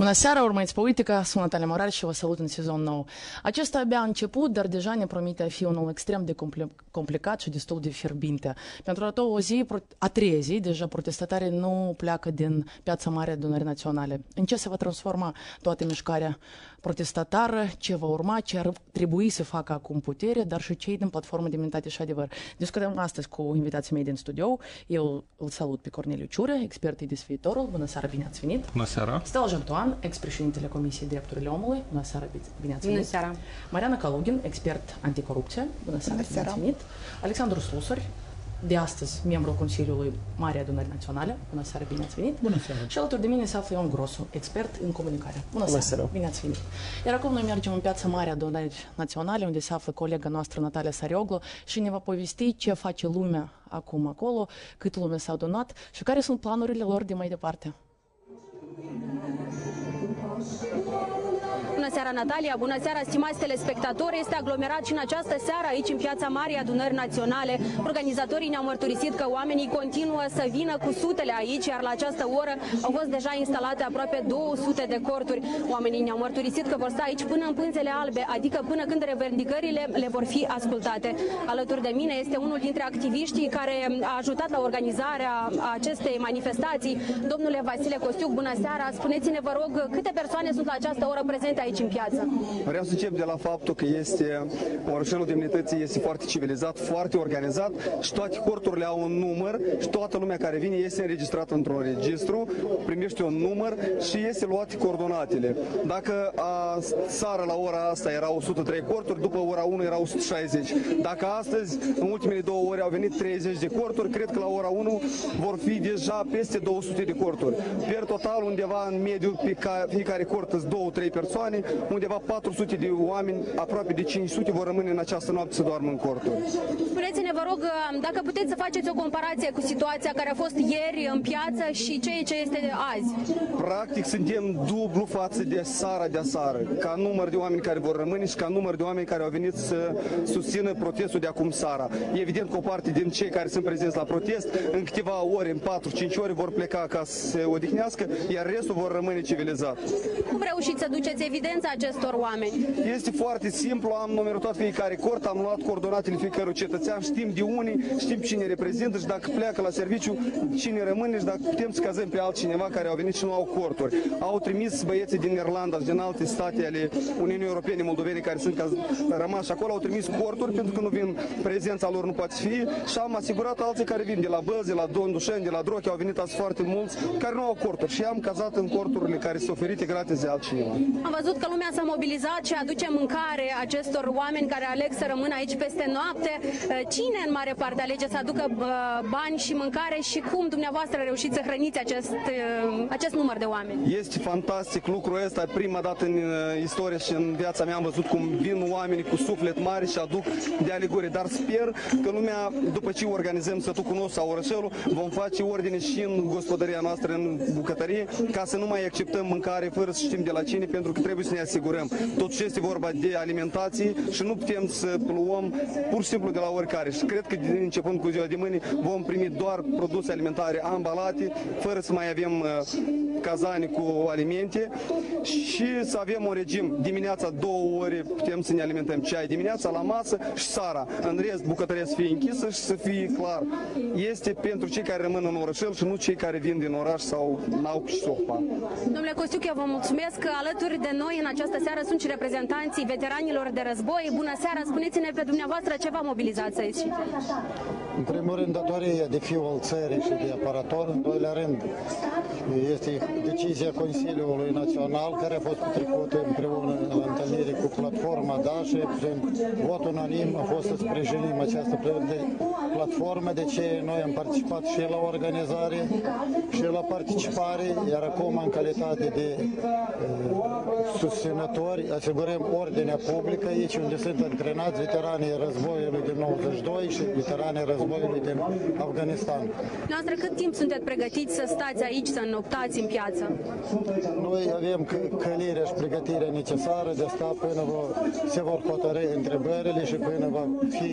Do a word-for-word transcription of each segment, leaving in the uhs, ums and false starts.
Bună seara, urmăriți Politica, sunt Natalia Morar și vă salut în sezon nou. Acesta abia a început, dar deja ne promite a fi unul extrem de complicat și destul de fierbinte. Pentru a doua zi, a treia zi, deja protestatarii nu pleacă din Piața Mare a Adunării Naționale. În ce se va transforma toată mișcarea protestatară, ce va urma, ce ar trebui să facă acum putere, dar și cei din Platforma Demnitate și Adevăr. Discutăm astăzi cu invitații mei din studio. Eu îl salut pe Corneliu Ciură, expert I D S Viitorul. Bună seara, bine ați venit! Bună seara! Stel Jantoan, ex-președintele Comisiei Drepturile Omului. Bună seara, bine ați venit! Bună seara! Mariana Kalugin, expert anticorupție. Bună seara, Bună seara. bine ați venit! Alexandru Slusari, de astăzi membru Consiliului Marii Adunări Naționale. Bună seara, bine ați venit! Bună seara! Și alături de mine se află Ion Grosu, expert în comunicare. Bună, Bună seara, seara! Bine ați venit! Iar acum noi mergem în Piața Mare Adunări Naționale, unde se află colega noastră Natalia Sarioglu și ne va povesti ce face lumea acum acolo, cât lume s-a adunat și care sunt planurile lor de mai departe. Bună seara, Natalia! Bună seara, stimați telespectatori! Este aglomerat și în această seară aici, în Piața Marii Adunări Naționale. Organizatorii ne-au mărturisit că oamenii continuă să vină cu sutele aici, iar la această oră au fost deja instalate aproape două sute de corturi. Oamenii ne-au mărturisit că vor sta aici până în pânzele albe, adică până când revendicările le vor fi ascultate. Alături de mine este unul dintre activiștii care a ajutat la organizarea acestei manifestații, domnule Vasile Costiuc. Bună seara! Spuneți-ne, vă rog, câte persoane sunt la această oră prezente aici în piață? Vreau să încep de la faptul că este Orășelul Demnității este foarte civilizat, foarte organizat și toate corturile au un număr și toată lumea care vine este înregistrată într-un registru, primește un număr și este luate coordonatele. Dacă a, seara la ora asta erau o sută trei corturi, după ora unu erau o sută șaizeci. Dacă astăzi, în ultimele două ore, au venit treizeci de corturi, cred că la ora unu vor fi deja peste două sute de corturi. Per total, undeva în mediu, pe fiecare cort sunt două trei persoane, undeva patru sute de oameni, aproape de cinci sute vor rămâne în această noapte să doarmă în corturi. Spuneți-ne, vă rog, dacă puteți să faceți o comparație cu situația care a fost ieri în piață și ceea ce este azi. Practic, suntem dublu față de seara de aseară, ca număr de oameni care vor rămâne și ca număr de oameni care au venit să susțină protestul de acum seara. Evident că o parte din cei care sunt prezenți la protest, în câteva ore, în patru cinci ore, vor pleca ca să se odihnească, iar restul vor rămâne civilizat. Cum reușiți să duceți evidența acestor oameni? Este foarte simplu, am numerotat fiecare cort, am luat coordonatele fiecărui cetățean, știm de unii, știm cine reprezintă și dacă pleacă la serviciu, cine rămâne și dacă putem să cazăm pe altcineva care au venit și nu au corturi. Au trimis băieții din Irlanda și din alte state ale Uniunii Europene, moldovene, care sunt caz, rămași acolo, au trimis corturi pentru că nu vin, prezența lor nu poate fi și am asigurat alții care vin de la Bălți, de la Dondușeni, de la Drochi, au venit azi foarte mulți care nu au corturi și am cazat în corturile care sunt oferite gratis de altcineva. Am văzut că lumea s-a mobilizat și aduce mâncare acestor oameni care aleg să rămână aici peste noapte. Cine în mare parte alege să aducă bani și mâncare și cum dumneavoastră reușiți să hrăniți acest, acest număr de oameni? Este fantastic lucrul ăsta. Prima dată în istorie și în viața mea am văzut cum vin oamenii cu suflet mare și aduc de aleguri. Dar sper că lumea, după ce organizăm Sătucul nostru sau Orășelul, vom face ordine și în gospodăria noastră, în bucătărie, ca să nu mai acceptăm mâncare fără să știm de la cine, pentru că trebuie să ne asigurăm. Totuși este vorba de alimentație și nu putem să luăm pur și simplu de la oricare. Și cred că din începând cu ziua de mâine vom primi doar produse alimentare ambalate, fără să mai avem uh, cazane cu alimente și să avem un regim. Dimineața două ore putem să ne alimentăm ceai dimineața la masă și seara. În rest, bucătăria să fie închisă și să fie clar. Este pentru cei care rămân în Orășel și nu cei care vin din oraș sau n-au și sopa. Domnule Costiuc, eu vă mulțumesc că alături de noi în această seară sunt și reprezentanții veteranilor de război. Bună seara, spuneți-ne pe dumneavoastră ce v-a mobilizat aici. În primul rând, datoria de fiul al țării și de aparator. În doilea rând, este decizia Consiliului Național care a fost trecută împreună la întâlnire cu platforma, da, și prin vot unanim a fost să sprijinim această platformă, de ce noi am participat și la organizare și la participare, iar acum în calitate de uh, susținători, asigurăm ordinea publică aici unde sunt antrenați veteranii războiului din nouăzeci și doi și veteranii războiului din Afganistan. Noastră, cât timp sunteți pregătiți să stați aici, să înnoptați în piață? Noi avem călirea și pregătirea necesară de a sta până se vor hotărâi întrebările și până va fi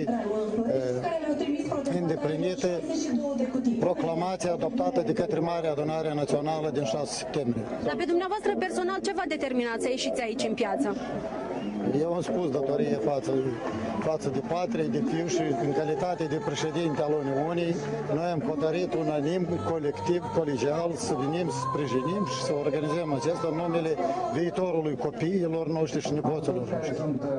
îndeplinită proclamația adoptată de către Marea Adunare Națională din șase septembrie. Dar pe dumneavoastră personal ce v-a determinat să ieșiți aici în piață? Eu am spus datorie față, față de patrie, de fiu și în calitate de președinte al Uniunii, noi am hotărât unanim, colectiv, colegial, să venim, să sprijinim și să organizăm acesta în numele viitorului copiilor noștri și nepoților noștri.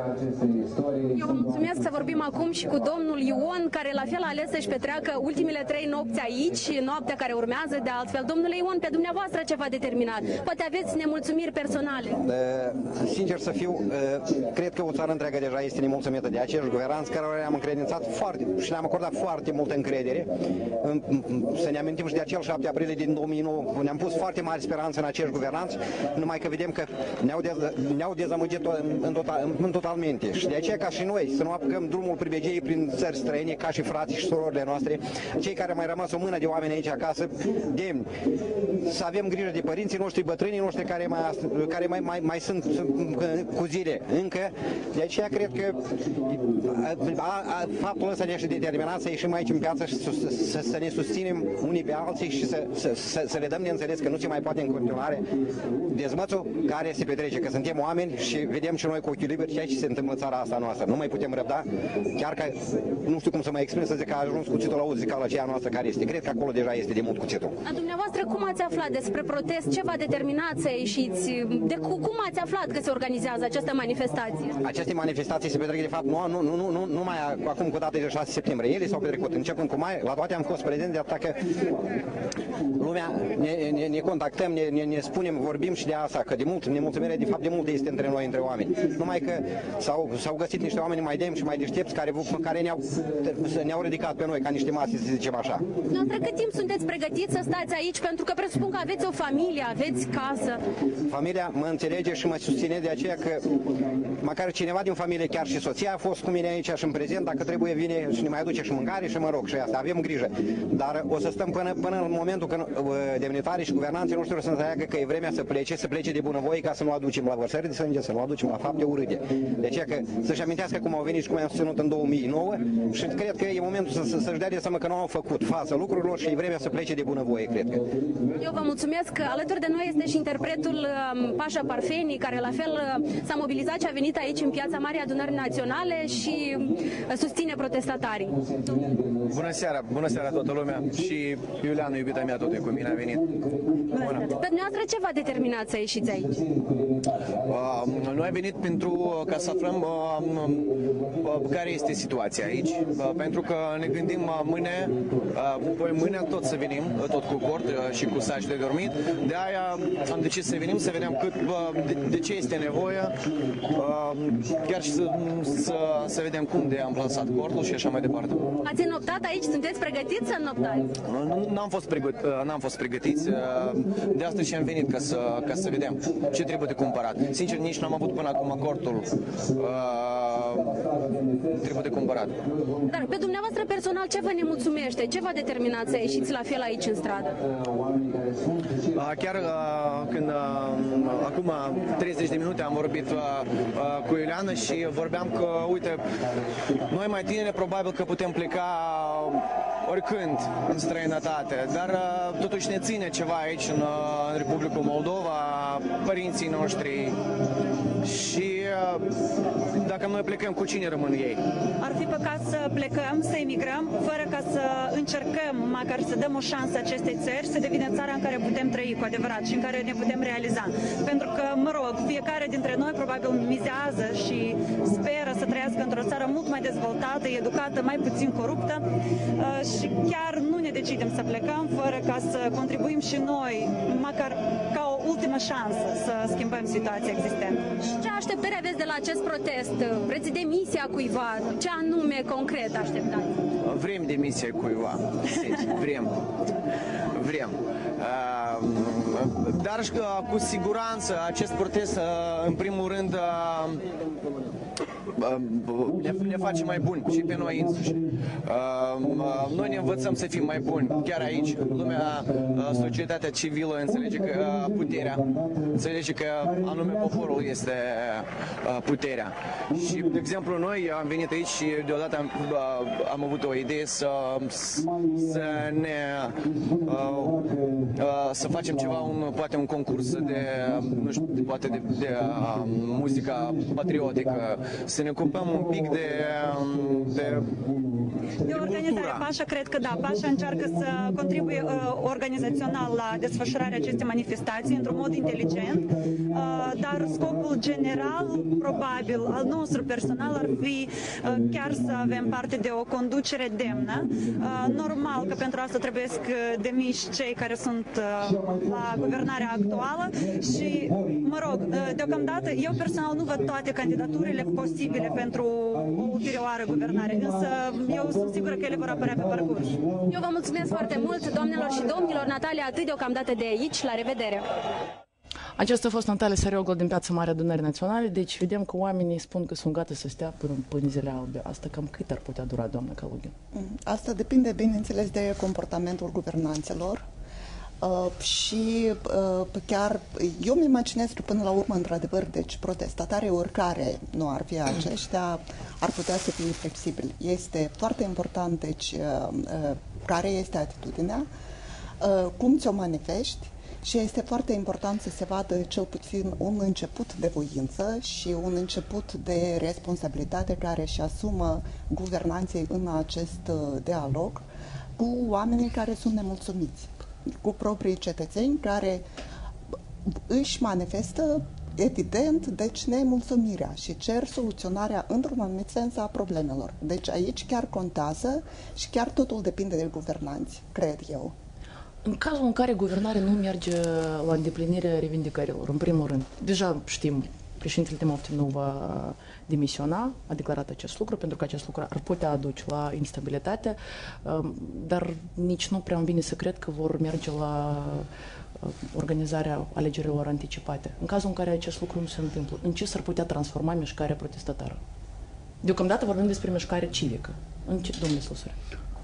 Eu vă mulțumesc. Să vorbim acum și cu domnul Ion, care la fel a ales să-și petreacă ultimele trei nopți aici, noaptea care urmează de altfel. Domnule Ion, pe dumneavoastră ce v-a determinat? Poate aveți nemulțumiri personale? Uh, sincer să fiu, uh, cred că o țară întreagă deja este nemulțumită de acești guvernanți care le-am încredințat foarte și le-am acordat foarte multă încredere. Să ne amintim și de acel șapte aprilie din două mii nouă, ne-am pus foarte mari speranțe în acești guvernanți, numai că vedem că ne-au, dez, ne-au dezamăgit în, total, în totalmente. Și de aceea ca și noi să nu apucăm drumul privilegiei prin țări străine, ca și frații și surorile noastre, cei care au mai rămas o mână de oameni aici acasă, demni, să avem grijă de părinții noștri, bătrânii noștri care mai, care mai, mai, mai sunt cu zile încă. De aceea cred că a, a, faptul ăsta ne-a și determinat să ieșim aici în piață și să, să, să ne susținem unii pe alții și să, să, să, să le dăm de înțeles că nu se mai poate în continuare dezmățul care se petrece, că suntem oameni și vedem și noi cu ochiul liber ceea ce se întâmplă în țara asta noastră. Nu mai putem răbda, chiar că nu știu cum să mă exprim, să zic că a ajuns cuțitul la uz, la aceea noastră care este. Cred că acolo deja este de mult cuțitul. A dumneavoastră cum ați aflat despre protest? Ce v-a determinat să ieșiți? De cu, cum ați aflat că se organizează această manifestație? Aceste manifestații se petrec de fapt nu, nu, nu, nu, nu numai acum cu data de șase septembrie. Ele s-au petrecut începând cu mai, la toate am fost prezenți, de atât că lumea ne, ne, ne contactăm, ne, ne, ne spunem, vorbim și de asta, că de mult, nemulțumirea de fapt de mult este între noi, între oameni. Numai că s-au, s-au găsit niște oameni mai demni și mai deștepți care, care ne-au, ne-au ridicat pe noi ca niște mase, să zicem așa. Noastră, cât timp sunteți pregătiți să stați aici? Pentru că presupun că aveți o familie, aveți casă. Familia mă înțelege și mă susține, de aceea că măcar cineva din familie, chiar și soția a fost cu mine aici și în prezent, dacă trebuie vine și ne mai aduce și mâncare și mă rog și asta, avem grijă. Dar o să stăm până, până în momentul când uh, demnitarii și guvernanții noștri o să înțeleagă că e vremea să plece, să plece de bunăvoie ca să nu aducem la vărsări de sânge, să nu aducem la fapte urâte. De aceea că să-și amintească cum au venit și cum am susținut în două mii nouă și cred că e momentul să, să, să-și dea de seama că nu au făcut față lucrurilor și e vremea să plece de bunăvoie, cred că. Eu vă mulțumesc. Alături de noi este și interpretul Pașa Parfeni, care la fel s-a mobilizat și a venit aici în piața Marii Adunări Naționale și susține protestatarii. Bună seara, bună seara toată lumea și Iuliana, iubita mea, tot e cu mine a venit. Bună. Pe dumneavoastră ce v-a determinat să ieșiți aici? Uh, noi am venit pentru ca să aflăm uh, uh, care este situația aici, uh, pentru că ne gândim uh, mâine, uh, păi mâine tot să venim, uh, tot cu cort uh, și cu saci de dormit. De aia am decis să venim, să vedem cât, uh, de, de ce este nevoie, uh, chiar și să, să, să vedem cum de am plasat cortul și așa mai departe. Ați înnoptat aici? Sunteți pregătiți să înnoptați? Nu am fost, pregăt, n-am fost pregătiți, de asta și am venit ca să, ca să vedem ce trebuie de cumpărat. Sincer, nici n-am avut până acum cortul, trebuie de cumpărat. Dar pe dumneavoastră personal ce vă nemulțumește? Ce v-a determinat să ieșiți la fel aici în stradă? Chiar când acum treizeci de minute am vorbit cu Iuliana și vorbeam că, uite, noi mai tineri probabil că putem pleca oricând în străinătate, dar totuși ne ține ceva aici în, în Republica Moldova, părinții noștri și dacă noi plecăm, cu cine rămân ei? Ar fi păcat să plecăm, să emigrăm, fără ca să încercăm măcar să dăm o șansă acestei țări, să devină țara în care putem trăi cu adevărat și în care ne putem realiza. Pentru că, mă rog, fiecare dintre noi probabil mizează și speră să trăiască într-o țară mult mai dezvoltată, educată, mai puțin coruptă și chiar nu ne decidem să plecăm fără ca să contribuim și noi, măcar ca o ultimă șansă să schimbăm situația existentă. Ce așteptări aveți de la acest protest? Vreți demisia cuiva? Ce anume concret așteptați? Vrem demisia cuiva. Vrem. Vrem. Dar și că cu siguranță acest protest, în primul rând, ne, ne face mai buni și pe noi însuși. Noi ne învățăm să fim mai buni. Chiar aici, lumea, societatea civilă înțelege că puterea, înțelege că anume poporul este puterea. Și, de exemplu, noi am venit aici și deodată am, am avut o idee să, să ne să facem ceva, un, poate un concurs de, nu știu, poate de, de uh, muzica patriotică, să ne ocupăm un pic de, de De organizare, Pașa, cred că da, Pașa încearcă să contribuie uh, organizațional la desfășurarea acestei manifestații într-un mod inteligent, uh, dar scopul general, probabil, al nostru personal ar fi uh, chiar să avem parte de o conducere demnă. Uh, normal că pentru asta trebuie să demiși cei care sunt uh, la guvernarea actuală și, mă rog, uh, deocamdată eu personal nu văd toate candidaturile posibile pentru o ulterioară guvernare, însă eu sunt sigură că ele vor apărea pe parcurs. Eu vă mulțumesc foarte mult, doamnelor și domnilor. Natalia, atât deocamdată de aici. La revedere! Aceasta a fost Natalia Sarioglu din Piața Mare Adunării Naționale, deci vedem că oamenii spun că sunt gata să stea până în pânzele albe. Asta cam cât ar putea dura, doamna Kalugin? Asta depinde, bineînțeles, de comportamentul guvernanților. Uh, și uh, chiar eu îmi imaginez că până la urmă, într-adevăr, deci protestatarii, oricare nu ar fi aceștia, ar putea să fie flexibili. Este foarte important, deci, uh, uh, care este atitudinea, uh, cum ți-o manifesti, și este foarte important să se vadă cel puțin un început de voință și un început de responsabilitate care își asumă guvernanții în acest uh, dialog cu oamenii care sunt nemulțumiți, cu proprii cetățeni care își manifestă evident, deci, nemulțumirea și cer soluționarea într-un anumit sens a problemelor. Deci aici chiar contează și chiar totul depinde de guvernanți, cred eu. În cazul în care guvernarea nu merge la îndeplinirea revindicărilor, în primul rând, deja știm, președintele Timofte nu va demisiona, a declarat acest lucru, pentru că acest lucru ar putea aduce la instabilitate, dar nici nu prea îmi vine să cred că vor merge la organizarea alegerilor anticipate. În cazul în care acest lucru nu se întâmplă, în ce s-ar putea transforma mișcarea protestatară? Deocamdată vorbim despre mișcare civică. În ce, domnule Slăsure?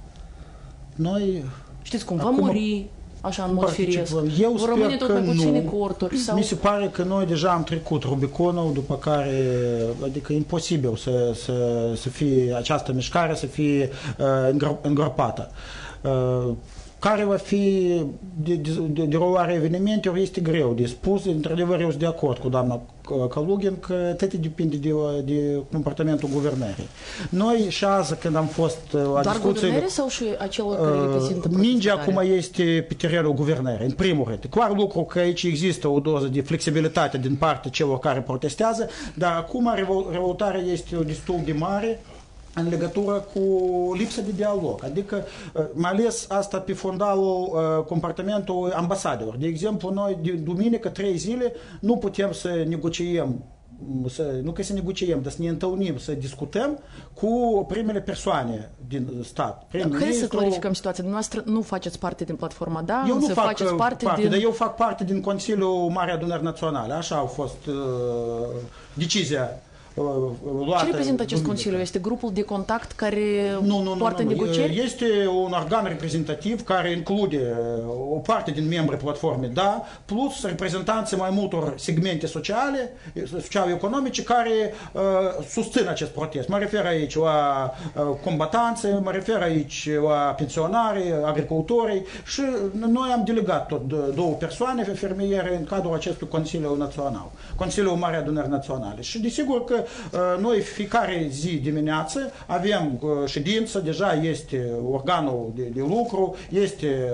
Noi... Știți cum, va muri așa în mod firesc, eu vor rămâne tot mai puține corturi? Sau... Mi se pare că noi deja am trecut Rubiconul, după care, adică e imposibil să, să, să fie această mișcare, să fie uh, îngropată. Uh, Care va fi derularea evenimentelor este greu de spus. Într-adevăr, eu sunt de acord cu doamna Kalugin că toate depinde de, de comportamentul guvernării. Noi și azi, când am fost la Doar discuțiile... Doar guvernării sau și acelor care reprezintă mingea acum este pe terenul guvernării, în primul rând. Clar lucru că aici există o doză de flexibilitate din partea celor care protestează, dar acum revoltarea este destul de mare în legătură cu lipsa de dialog, adică mai ales asta pe fundalul comportamentului ambasadelor. De exemplu, noi de duminică, trei zile, nu putem să negociem, să, nu că să negociem, dar să ne întâlnim, să discutăm cu primele persoane din stat. Hai să clarificăm situația. Dumneavoastră nu faceți parte din platforma, da? Eu nu fac faceți parte, parte din... dar eu fac parte din Consiliul Marii Adunări Naționale. Așa a fost uh, decizia. Ce reprezintă acest Consiliu? Este grupul de contact care nu, nu, poartă nu, nu. negocieri? Este un organ reprezentativ care include o parte din membrii platformei, da, plus reprezentanții mai multor segmente sociale, social-economice care uh, susțin acest protest. Mă refer aici la uh, combatanți, mă refer aici la pensionari, agricultori și noi am delegat tot două persoane fermiere în cadrul acestui Consiliu Național, Consiliul Marii Adunări Naționale. Și desigur că noi fiecare zi dimineață avem ședință, deja este organul de, de lucru, este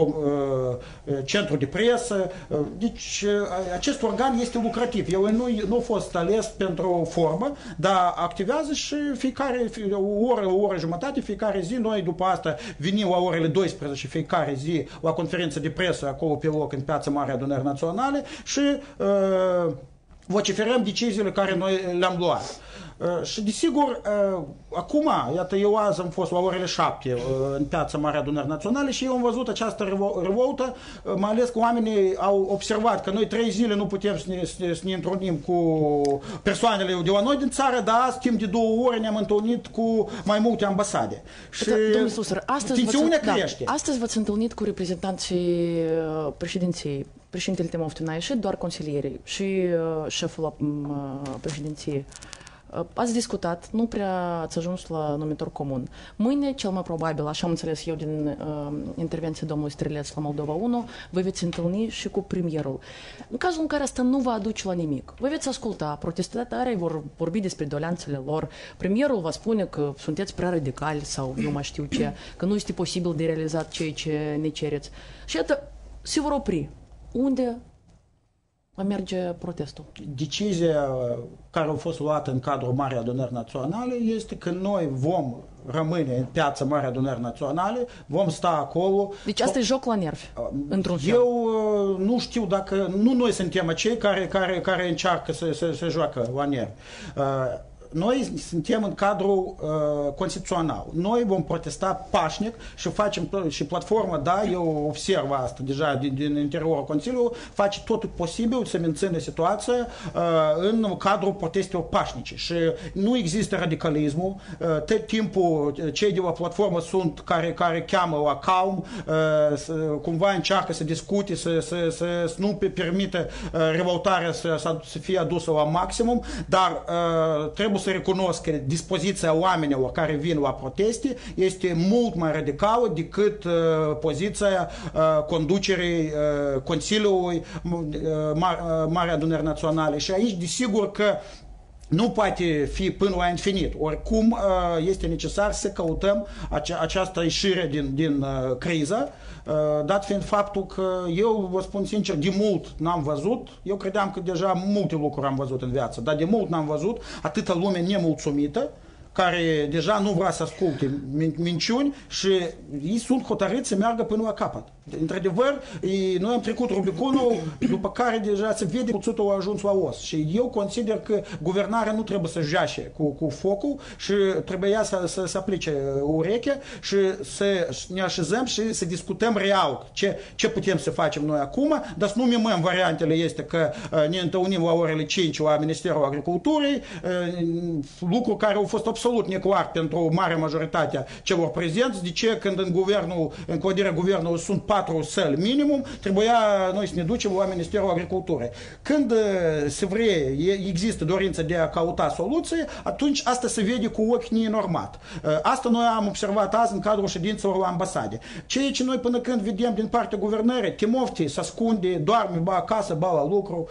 centru de presă, deci acest organ este lucrativ. El nu, nu a fost ales pentru formă, dar activează și fiecare o oră, o oră jumătate, fiecare zi. Noi după asta venim la orele douăsprezece fiecare zi la conferință de presă acolo pe loc în Piața Mare Adunării Naționale și uh, vociferăm deciziile care noi le-am luat. Uh, și desigur, uh, acum, iată, eu azi am fost la orele șapte uh, în Piața Mare Adunării Naționale și eu am văzut această revoltă, uh, mai ales că oamenii au observat că noi trei zile nu putem să ne, să ne întrunim cu persoanele de la noi din țară, dar azi, timp de două ore, ne-am întâlnit cu mai multe ambasade. Și domnul Susăr, astăzi tensiunea da, crește. Astăzi v-ați întâlnit cu reprezentanții președinției. Președintele Timofte n-a ieșit, doar consilierii și uh, șeful uh, președinției. Uh, ați discutat, nu prea ați ajuns la numitor comun. Mâine, cel mai probabil, așa am înțeles eu din uh, intervenția domnului Strileț la Moldova unu, vă veți întâlni și cu premierul. În cazul în care asta nu va aduce la nimic, vă veți asculta, protestatarii vor vorbi despre doleanțele lor, premierul va spune că sunteți prea radicali sau eu mai știu ce, că nu este posibil de realizat ceea ce ne cereți. Și iată, se vor opri. Unde va merge protestul? Decizia care a fost luată în cadrul Marii Adunări Naționale este că noi vom rămâne în Piața Marii Adunări Naționale, vom sta acolo. Deci asta e joc la nervi, într-un fel. Eu nu știu dacă, nu noi suntem acei care, care, care încearcă să, să, să joacă la nervi. Noi suntem în cadrul uh, constituțional. Noi vom protesta pașnic și facem tot, și platforma, da, eu observ asta deja din, din interiorul Consiliului, face totul posibil să mențină situația uh, în cadrul protestelor pașnice. Și nu există radicalismul. Uh, tot timpul cei de la platformă sunt care, care cheamă la calm, uh, să, cumva încearcă să discute, să, să, să, să nu permită uh, revoltarea să, să fie adusă la maximum, dar uh, trebuie să recunosc că dispoziția oamenilor care vin la proteste este mult mai radicală decât uh, poziția uh, conducerii uh, Consiliului uh, Mar Mare Adunări Naționale. Și aici, desigur că nu poate fi până la infinit. Oricum, este necesar să căutăm ace această ieșire din, din uh, criză, uh, dat fiind faptul că eu, vă spun sincer, de mult n-am văzut, eu credeam că deja multe lucruri am văzut în viață, dar de mult n-am văzut atâta lume nemulțumită, care deja nu vrea să asculte min minciuni și ei sunt hotărâți să meargă până la capăt. Într-adevăr, noi am trecut Rubiconul, după care deja se vede că cuțutul a ajuns la os. Și eu consider că guvernarea nu trebuie să joace cu, cu focul și trebuia să, să, să aplice ureche și să ne așezăm și să discutăm real ce, ce putem să facem noi acum, dar să nu mimăm variantele este că ne întâlnim la orele cinci la Ministerul Agriculturii, lucru care au fost absolut neclar pentru marea majoritate a celor prezenți, de ce când în guvernul, în clădirea guvernului sunt patru săli minimum, trebuia noi să ne ducem la Ministerul Agriculturii. Când se vrea, există dorința de a căuta soluții, atunci asta se vede cu ochi nenormat. Asta noi am observat azi în cadrul ședințelor la ambasade. Ceea ce noi până când vedem din partea guvernării, Timofte se ascunde, doarme, ba acasă, ba la lucru,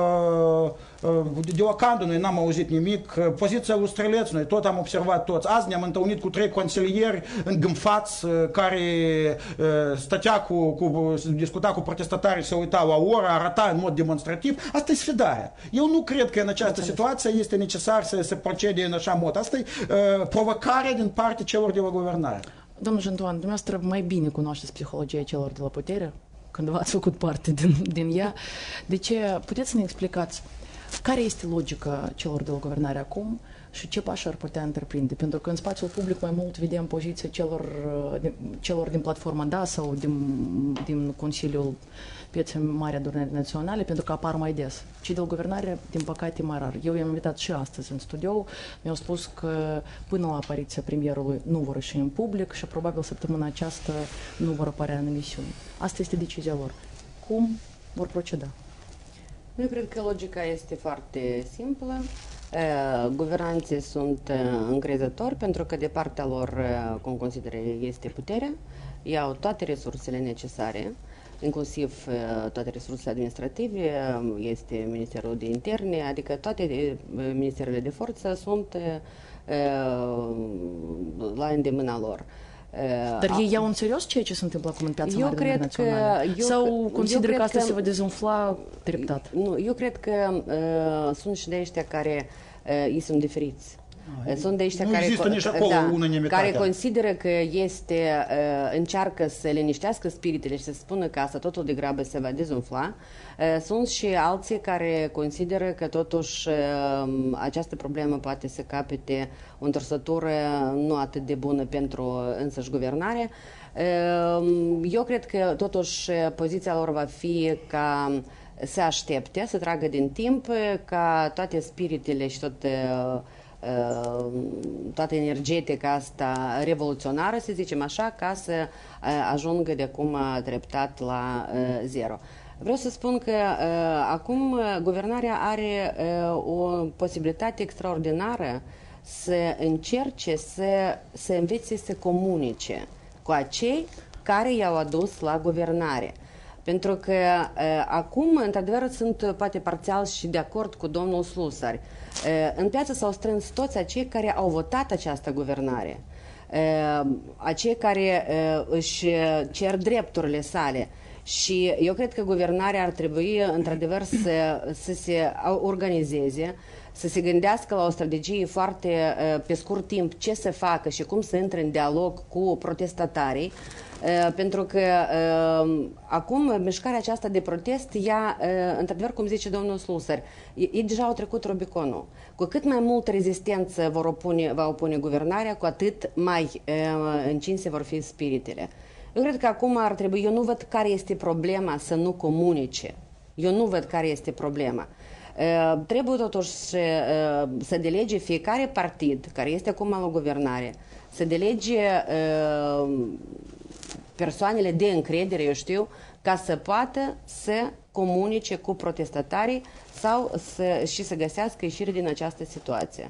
de Ocandă noi n-am auzit nimic, poziția lui Strileț noi tot am observat toți. Azi ne-am întâlnit cu trei consilieri îngâmfați care stătea cu, cu, discuta cu protestatarii, se uita la oră, arăta în mod demonstrativ. Asta e sfidarea. Eu nu cred că în această situație este necesar să se procede în așa mod. Asta e uh, provocarea din partea celor de la guvernare. Domnul Jantoan, dumneavoastră mai bine cunoașteți psihologia celor de la putere, când v-ați făcut parte din, din ea. De ce puteți să ne explicați care este logica celor de la guvernare acum și ce pași ar putea întreprinde? Pentru că în spațiul public mai mult vedem poziția celor, celor din platforma D A sau din, din Consiliul Pieței Mari Adunării Naționale, pentru că apar mai des. Cei de la guvernare, din păcate, mai rar. Eu i-am invitat și astăzi în studio, mi-au spus că până la apariția premierului nu vor ieși în public și probabil săptămâna aceasta nu vor apărea în emisiuni. Asta este decizia lor. Cum vor proceda? Eu cred că logica este foarte simplă. Guvernanții sunt încrezători pentru că de partea lor, cum consideră, este puterea, iau toate resursele necesare inclusiv toate resursele administrative, este Ministerul de Interne, adică toate ministerele de forță sunt la îndemâna lor. Dar ei iau în serios ceea ce se întâmplă acum în piața mare cred națională? Că, Sau consideră că asta că, se va dezumfla treptat? Nu, eu cred că uh, sunt și de ăștia care uh, ei sunt diferiți. Sunt de ăștia nu care, există nici acolo da, unanimitatea. care consideră că este, uh, încearcă să liniștească spiritele și să spună că asta totul degrabă se va dezumfla. Uh, sunt și alții care consideră că totuși uh, această problemă poate să capete o întorsătură nu atât de bună pentru însăși guvernare. Uh, eu cred că totuși poziția lor va fi ca să aștepte, să tragă din timp, ca toate spiritele și toate toată energetica asta revoluționară, să zicem așa, ca să ajungă de acum treptat la zero. Vreau să spun că acum guvernarea are o posibilitate extraordinară să încerce să, să învețe să comunice cu acei care i-au adus la guvernare. Pentru că acum, într-adevăr, sunt poate parțial și de acord cu domnul Slusar. În piață s-au strâns toți acei care au votat această guvernare, acei care își cer drepturile sale. Și eu cred că guvernarea ar trebui, într-adevăr, să, să se organizeze, să se gândească la o strategie foarte pe scurt timp ce să facă și cum să intre în dialog cu protestatarii. Uh, pentru că uh, acum mișcarea aceasta de protest, ea, uh, într-adevăr, cum zice domnul Slusar, ei deja au trecut Rubiconul. Cu cât mai multă rezistență vor opune, va opune guvernarea, cu atât mai uh, încinse vor fi spiritele. Eu cred că acum ar trebui, eu nu văd care este problema să nu comunice. Eu nu văd care este problema. Uh, trebuie totuși să, uh, să delege fiecare partid care este acum la guvernare, să delege uh, persoanele de încredere, eu știu, ca să poată să comunice cu protestatarii sau să, și să găsească ieșire din această situație.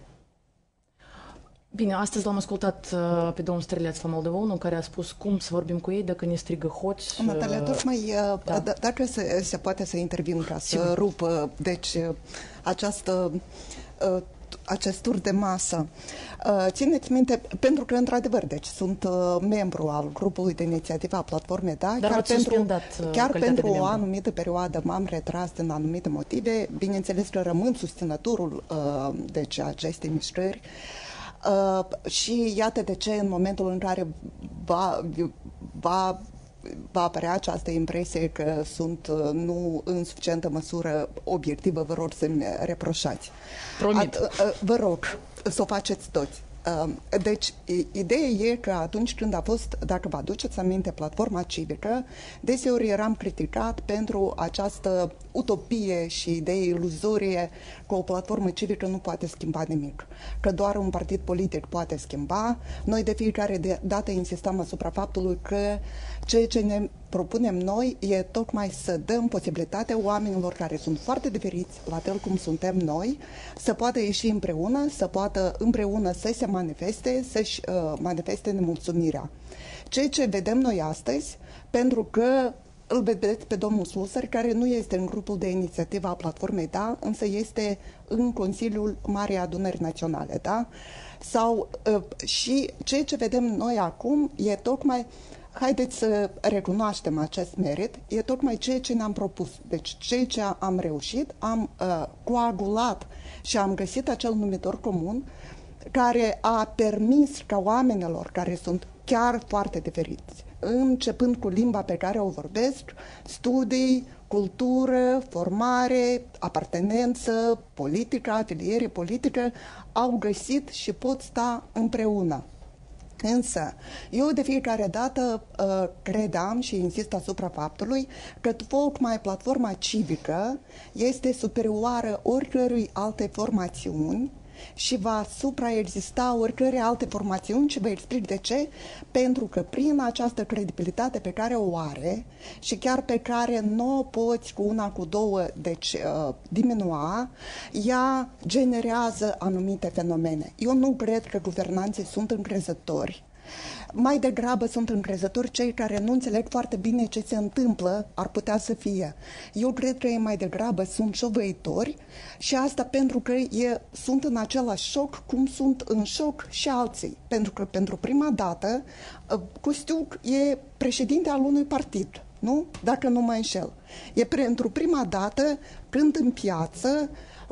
Bine, astăzi l-am ascultat uh, pe domnul Streleț la Moldova unu, care a spus cum să vorbim cu ei dacă ne strigă hoți. Natalia, tocmai uh, da. dacă se, se poate să intervin ca să Sigur. rupă deci, această uh, acest tur de masă. Țineți minte, pentru că, într-adevăr, deci sunt membru al grupului de inițiativă a platformei, da? Dar chiar pentru, chiar pentru o anumită perioadă m-am retras din anumite motive. Bineînțeles că rămân susținătorul deci, acestei mișcări. Și iată de ce, în momentul în care va, va va apărea această impresie că sunt nu în suficientă măsură obiectivă, vă rog să-mi reproșați. Promit. At, vă rog să o faceți toți. Deci, ideea e că atunci când a fost, dacă vă aduceți aminte, platforma civică, deseori eram criticat pentru această utopie și idee iluzorie că o platformă civică nu poate schimba nimic, că doar un partid politic poate schimba. Noi de fiecare dată insistam asupra faptului că ceea ce ne propunem noi e tocmai să dăm posibilitatea oamenilor care sunt foarte diferiți, la fel cum suntem noi, să poată ieși împreună, să poată împreună să se manifeste, să-și uh, manifeste nemulțumirea. Ceea ce vedem noi astăzi, pentru că îl vedeți pe domnul Slusar, care nu este în grupul de inițiativă a platformei, da, însă este în Consiliul Marei Adunări Naționale, da? Sau, uh, și ceea ce vedem noi acum e tocmai, haideți să recunoaștem acest merit, e tocmai ceea ce ne-am propus. Deci ceea ce am reușit, am uh, coagulat și am găsit acel numitor comun care a permis ca oamenilor care sunt chiar foarte diferiți, începând cu limba pe care o vorbesc, studii, cultură, formare, apartenență, politică, afiliere politică, au găsit și pot sta împreună. Însă, eu de fiecare dată uh, credeam și insist asupra faptului că tocmai platforma civică este superioară oricărui alte formațiuni și va supraexista oricărei alte formațiuni și vă explic de ce. Pentru că prin această credibilitate pe care o are și chiar pe care nu o poți cu una, cu două, deci uh, diminua, ea generează anumite fenomene. Eu nu cred că guvernanții sunt încrezători Mai degrabă sunt încrezători cei care nu înțeleg foarte bine ce se întâmplă, ar putea să fie. Eu cred că ei mai degrabă sunt șovăitori și asta pentru că e, sunt în același șoc cum sunt în șoc și alții. Pentru că pentru prima dată Costiuc e președinte al unui partid, nu? Dacă nu mă înșel. E pentru prima dată când în piață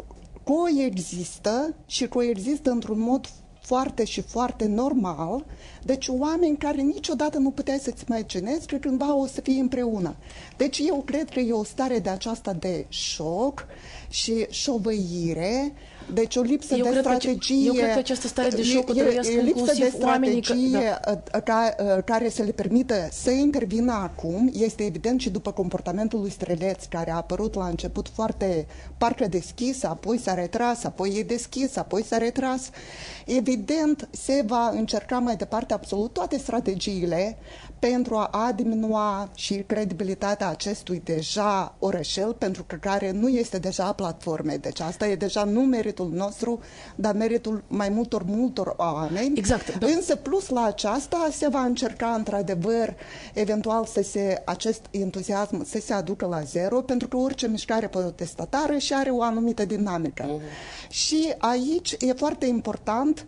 coexistă și coexistă într-un mod foarte și foarte normal, deci oameni care niciodată nu puteai să-ți imaginezi că cândva o să fie împreună. Deci eu cred că e o stare de aceasta de șoc și șovăire, deci o lipsă eu de cred strategie. Că, eu cred că această stare de șoc o trăiesc e, e lipsă de oamenii strategie că, da. ca, care să le permită să intervină acum. Este evident și după comportamentul lui Streleț, care a apărut la început foarte parcă deschis, apoi s-a retras, apoi e deschis, apoi s-a retras. Evident, se va încerca mai departe absolut toate strategiile pentru a diminua și credibilitatea acestui deja orășel, pentru că care nu este deja platforme. Deci asta e deja nu meritul nostru, dar meritul mai multor, multor oameni. Exact. Da. Însă, plus la aceasta, se va încerca într-adevăr, eventual, să se, acest entuziasm să se aducă la zero, pentru că orice mișcare protestatară și are o anumită dinamică. Uh-huh. Și aici e foarte important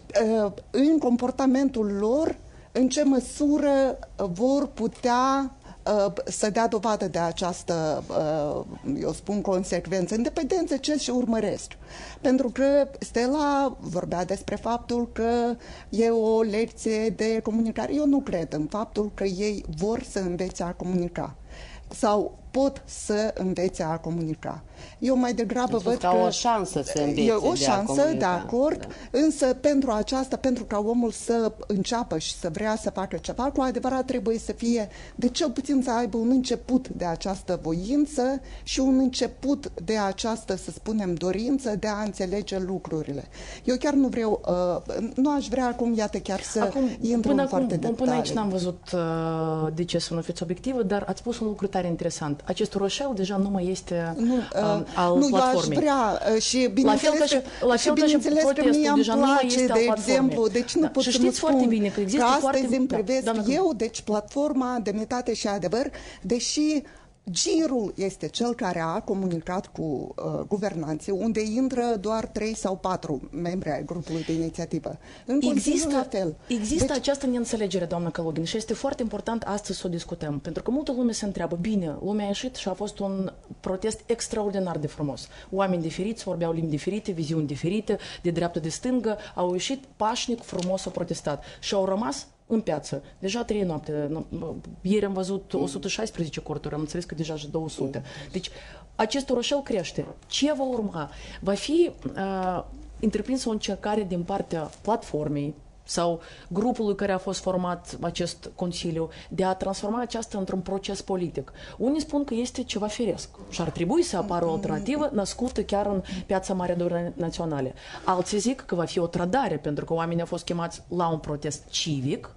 în comportamentul lor în ce măsură vor putea uh, să dea dovadă de această, uh, eu spun, consecvență, independență ce și urmăresc. Pentru că Stella vorbea despre faptul că e o lecție de comunicare. Eu nu cred în faptul că ei vor să învețe a comunica sau pot să învețe a comunica. Eu mai degrabă văd că o șansă să învețe e o șansă, de, de acord, da. Însă pentru aceasta, pentru ca omul să înceapă și să vrea să facă ceva, cu adevărat trebuie să fie, de cel puțin să aibă un început de această voință și un început de această, să spunem, dorință de a înțelege lucrurile. Eu chiar nu vreau, uh, nu aș vrea acum, iată, chiar să acum, intru în foarte detalii. Până aici n-am văzut uh, de ce să nu fiți obiectivă, dar ați spus un lucru tare interesant. Acest orășel deja nu mai este nu, uh, al nu, platformei. Nu, eu aș vrea și bineînțeles la fel că, și, bineînțeles că mie îmi place, de exemplu, deci nu da. pot și să mă foarte spun bine că există că foarte... astăzi îmi da. privesc Doamna, eu, deci platforma Demnitate și Adevăr, deși Girul este cel care a comunicat cu uh, guvernanții, unde intră doar trei sau patru membri ai grupului de inițiativă. În există, la fel. Există deci, această neînțelegere, doamnă Kalugin, și este foarte important astăzi să o discutăm, pentru că multă lume se întreabă, bine, lumea a ieșit și a fost un protest extraordinar de frumos. Oameni diferiți, vorbeau limbi diferite, viziuni diferite, de dreapta, de stângă, au ieșit pașnic, frumos, au protestat și au rămas în piață. Deja trei noapte. Ieri am văzut o sută șaisprezece corturi, am înțeles că deja și două sute. Deci, acest orășel crește. Ce va urma? Va fi uh, întreprinsă o încercare din partea platformei sau grupului care a fost format acest Consiliu de a transforma aceasta într-un proces politic. Unii spun că este ceva firesc și ar trebui să apară o alternativă născută chiar în Piața Mare a Adunării Naționale. Alții zic că va fi o trădare, pentru că oamenii au fost chemați la un protest civic,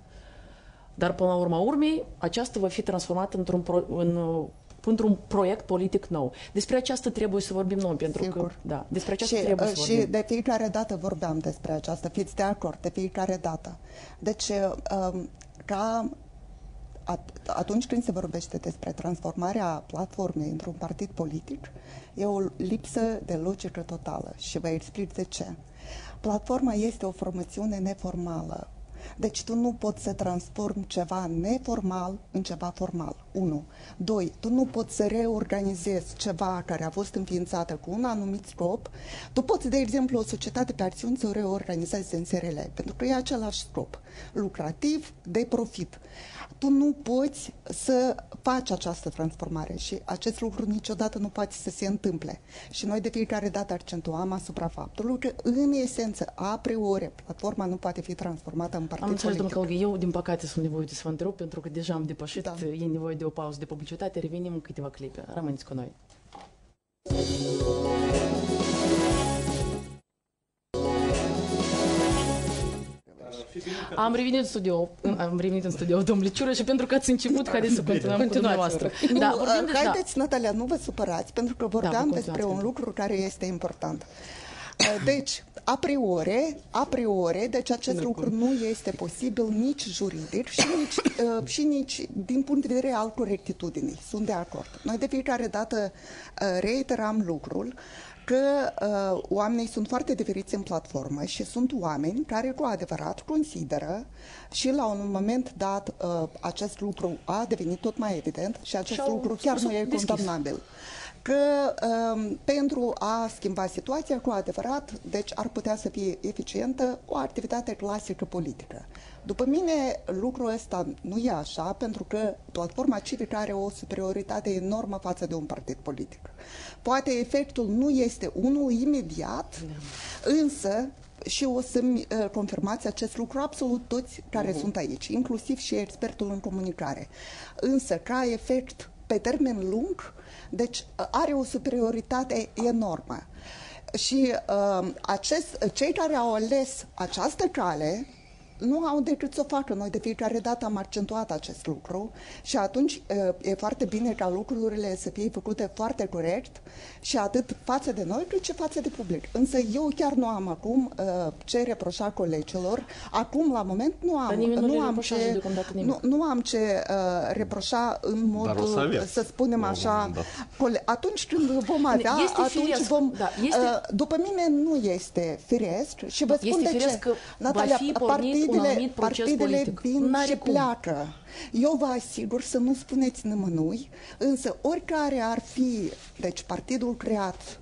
dar până la urma urmei, aceasta va fi transformată într-un pro, în, într-un proiect politic nou. Despre aceasta trebuie să vorbim nou, pentru Sigur. că da, despre aceasta și, trebuie să și vorbim. Și de fiecare dată vorbeam despre aceasta, fiți de acord, de fiecare dată. Deci, ca atunci când se vorbește despre transformarea platformei într-un partid politic, e o lipsă de logică totală și vă explic de ce. Platforma este o formațiune neformală. Deci tu nu poți să transformi ceva neformal în ceva formal. unu. doi. Tu nu poți să reorganizezi ceva care a fost înființată cu un anumit scop. Tu poți, de exemplu, o societate pe acțiuni să o reorganizezi în S R L, pentru că e același scop. Lucrativ, de profit. Tu nu poți să faci această transformare și acest lucru niciodată nu poate să se întâmple. Și noi de fiecare dată accentuăm asupra faptului că, în esență, a priori, platforma nu poate fi transformată în partid Am înțeles, politic. domnul Călugă, eu, din păcate, sunt nevoie să vă întrerup, pentru că deja am depășit, da. E nevoie de o pauză de publicitate, revenim în câteva clipe. Rămâneți cu noi. Am revenit în studio, am revenit în studio, domnule Ciură, și pentru că ați început, haideți să continuăm cu dumneavoastră. Nu, da, vorbim de, haideți, da. Natalia, nu vă supărați, pentru că vorbeam da, despre un lucru care este important. Deci, a priori, a priori, deci acest lucru nu este posibil nici juridic și nici, uh, și nici din punct de vedere al corectitudinii. Sunt de acord. Noi de fiecare dată uh, reiteram lucrul că uh, oamenii sunt foarte diferiți în platformă și sunt oameni care cu adevărat consideră și la un moment dat uh, acest lucru a devenit tot mai evident și acest și lucru chiar nu e condamnabil. Că um, pentru a schimba situația cu adevărat, deci ar putea să fie eficientă o activitate clasică politică. După mine, lucrul ăsta nu e așa, pentru că platforma civică are o superioritate enormă față de un partid politic. Poate efectul nu este unul imediat, însă, și o să-mi uh, confirmați acest lucru absolut toți care uh-huh. sunt aici, inclusiv și expertul în comunicare. Însă, ca efect pe termen lung, deci are o superioritate enormă. Și uh, acest, cei care au ales această cale nu au decât să o facă. Noi de fiecare dată am accentuat acest lucru și atunci e foarte bine ca lucrurile să fie făcute foarte corect și atât față de noi cât și față de public. Însă eu chiar nu am acum ce reproșa colegilor. Acum, la moment, nu am, nu, nu am ce, nu, nu am ce uh, reproșa în mod, să, să spunem așa, atunci când vom avea, este atunci firesc. vom... Da, este... uh, după mine nu este firesc și vă spun este de ce. Natalia, partidele, partidele vin și cum. pleacă. Eu vă asigur să nu spuneți nimănui, însă oricare ar fi, deci partidul creat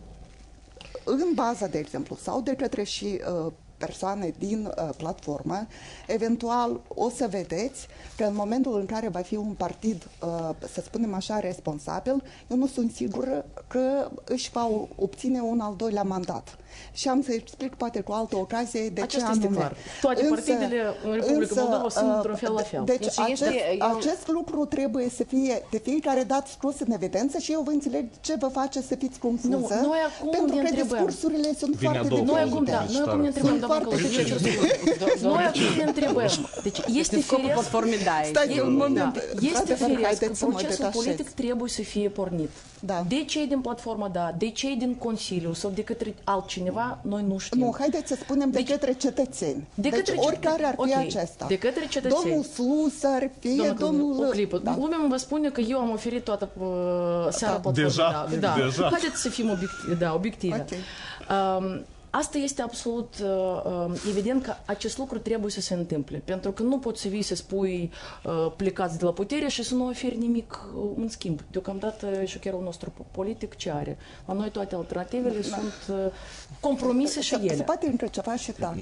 în baza, de exemplu, sau de către și uh, persoane din uh, platformă, eventual o să vedeți că în momentul în care va fi un partid, uh, să spunem așa, responsabil, eu nu sunt sigură că își va obține un al doilea mandat. Și am să explic poate cu altă ocazie de Acesta ce anume. clar. Toate însă, partidele în Republica Moldova sunt într-un fel la fel. Deci, deci acest, este, eu... acest lucru trebuie să fie de fiecare dată scos în evidență și eu vă înțeleg ce vă face să fiți confuză. Nu, noi acum pentru ne că întrebăm. discursurile sunt Vine foarte diferite. Noi acum, da, noi acum ne întrebăm, doamnă Călăuțică, noi acum ne întrebăm. Deci este firesc, Stai un moment, este firesc că procesul politic trebuie să fie pornit. Da. De cei din platformă, da, de cei din Consiliu sau de către altcineva, noi nu știm. Nu, haideți să spunem de deci, către cetățeni. De deci către oricare ar fi okay. acesta. De către cetățeni. Domnul Slus ar fi, Doamna, domnul... O clipă. Da. Lumea mă spune că eu am oferit toată uh, seara da. platformă. Deja? Da, da. Deja. Haideți să fim obiective. Da, obiective. Okay. Um, Asta este absolut uh, evident că acest lucru trebuie să se întâmple, pentru că nu poți să vii să spui uh, plecați de la putere și să nu oferi nimic uh, în schimb. Deocamdată șocherul nostru politic ce are? La noi toate alternativele da. sunt uh, compromise și ele. Se poate între ceva și da.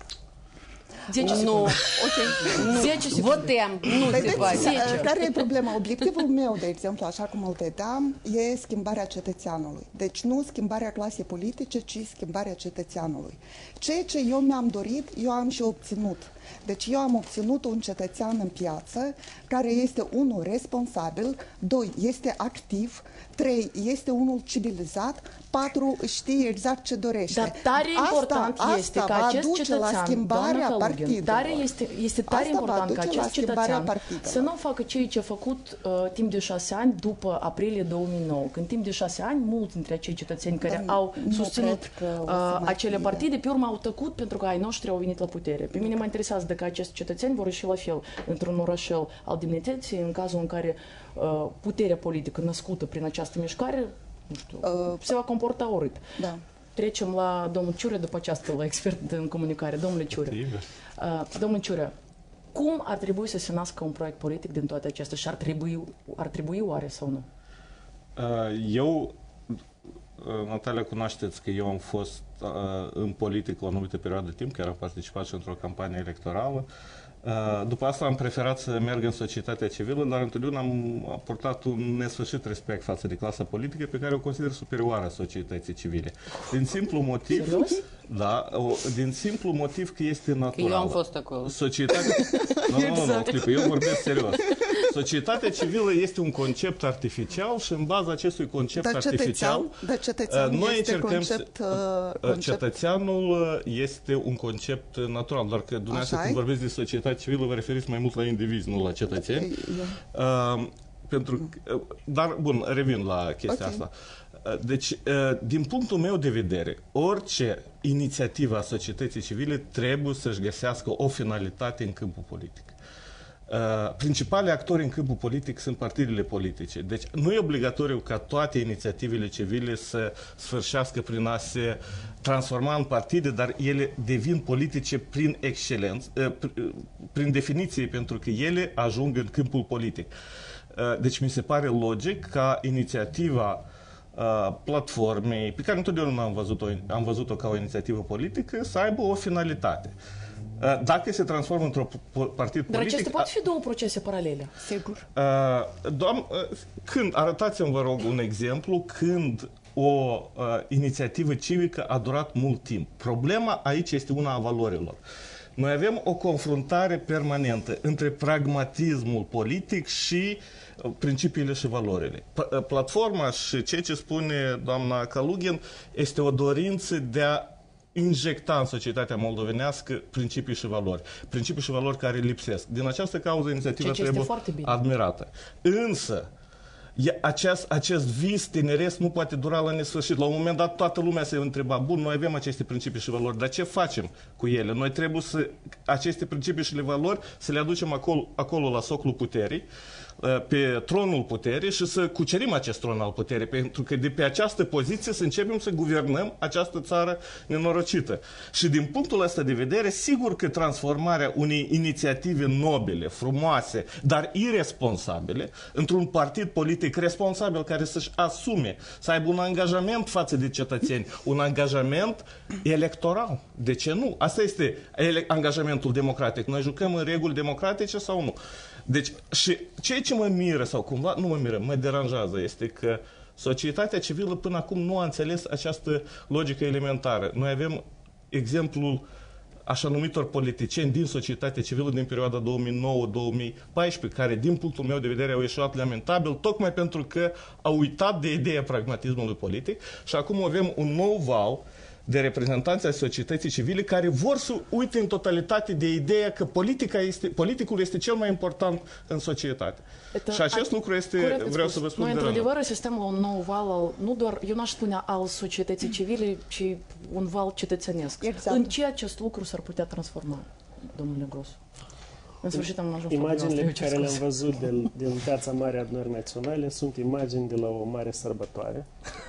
zece secunde. Nu. Okay. zece secunde. Votăm. Nu se poate. Care e problema? Obiectivul meu, de exemplu, așa cum îl vedeam, e schimbarea cetățeanului. Deci nu schimbarea clasei politice, ci schimbarea cetățeanului. Ceea ce eu mi-am dorit, eu am și obținut. Deci eu am obținut un cetățean în piață care este unul responsabil, doi, este activ, trei, este unul civilizat, patru, știe exact ce dorește. Dar tare important asta, este asta ca acest duce cetățean, la schimbarea partidului. Tare este, este tare asta important ca acest cetățean să nu facă ceea ce a făcut uh, timp de șase ani după aprilie două mii nouă. Când timp de șase ani, mulți dintre acei cetățeni care Dar au susținut uh, acele fie. partide, pe urmă au tăcut pentru că ai noștri au venit la putere. Pe mine mă interesează dacă acești cetățeni vor ieși la fel într-un orășel al demnității, în cazul în care uh, puterea politică născută prin această mișcare, nu știu, uh, se va comporta urât. Da. Trecem la domnul Ciură, după aceasta la expert în comunicare. Domnule Ciură, uh, domnul Ciură, cum ar trebui să se nască un proiect politic din toate acestea și ar trebui, ar trebui oare sau nu? Uh, eu, Natalia, cunoașteți că eu am fost uh, în politică o anumită perioadă de timp, chiar am participat și într-o campanie electorală. Uh, după asta am preferat să merg în societatea civilă, dar întotdeauna am purtat un nesfârșit respect față de clasa politică pe care o consider superioară societății civile. Din simplu motiv... Serios? Da, o, din simplu motiv că este natural. Eu am fost acolo. Societatea... Nu, nu, nu, nu, clipă, eu vorbesc serios. Societatea civilă este un concept artificial și în baza acestui concept dar artificial dar cetățean noi este încercăm concept, să, uh, concept... Cetățeanul este un concept natural, doar că dumneavoastră când vorbiți de societate civilă vă referiți mai mult la indivizi, nu la cetățeni. Uh, pentru, dar, bun, revin la chestia okay. asta. Deci, din punctul meu de vedere, orice inițiativă a societății civile trebuie să-și găsească o finalitate în câmpul politic. Principalii actori în câmpul politic sunt partidele politice. Deci nu e obligatoriu ca toate inițiativele civile să sfârșească prin a se transforma în partide, dar ele devin politice prin excelență, prin definiție, pentru că ele ajung în câmpul politic. Deci mi se pare logic ca inițiativa platformei, pe care întotdeauna am văzut-o, am văzut-o ca o inițiativă politică, să aibă o finalitate. Dacă se transformă într-un partid politic... Dar acestea pot fi două procese paralele. Sigur. Doamnă, când, arătați-mi, vă rog, un exemplu când o uh, inițiativă civică a durat mult timp. Problema aici este una a valorilor. Noi avem o confruntare permanentă între pragmatismul politic și principiile și valorile. Platforma și ceea ce spune doamna Kalugin este o dorință de a injecta în societatea moldovenească principii și valori. Principii și valori care lipsesc. Din această cauză, inițiativa trebuie admirată. Însă, acest, acest vis tineresc nu poate dura la nesfârșit. La un moment dat, toată lumea se întreba, bun, noi avem aceste principii și valori, dar ce facem cu ele? Noi trebuie să, aceste principii și valori, să le aducem acolo, acolo la soclul puterii, pe tronul puterii și să cucerim acest tron al puterii, pentru că de pe această poziție să începem să guvernăm această țară nenorocită. Și din punctul ăsta de vedere, sigur că transformarea unei inițiative nobile, frumoase, dar irresponsabile, într-un partid politic responsabil care să-și asume, să aibă un angajament față de cetățeni, un angajament electoral. De ce nu? Asta este angajamentul democratic. Noi jucăm în reguli democratice sau nu? Deci, și ceea ce mă miră, sau cumva, nu mă miră, mă deranjează, este că societatea civilă până acum nu a înțeles această logică elementară. Noi avem exemplul așa numitor politicieni din societatea civilă din perioada două mii nouă două mii paisprezece, care, din punctul meu de vedere, au ieșit lamentabil, tocmai pentru că au uitat de ideea pragmatismului politic și acum avem un nou val de reprezentanți ai societății civile care vor să uite în totalitate de ideea că politica este, politicul este cel mai important în societate. Это, și acest a, lucru este, vreau spus, să vă spun, noi, într-adevăr, asistăm la un nou val, al, nu doar, eu n-aș spune al societății civile, ci un val cetățenesc. Exact. În ce acest lucru s-ar putea transforma, domnule Grosu? În sfârșit am ajuns. Imaginile pe care le-am văzut de, din Piața Mare a Adunării Naționale sunt imagini de la o mare sărbătoare.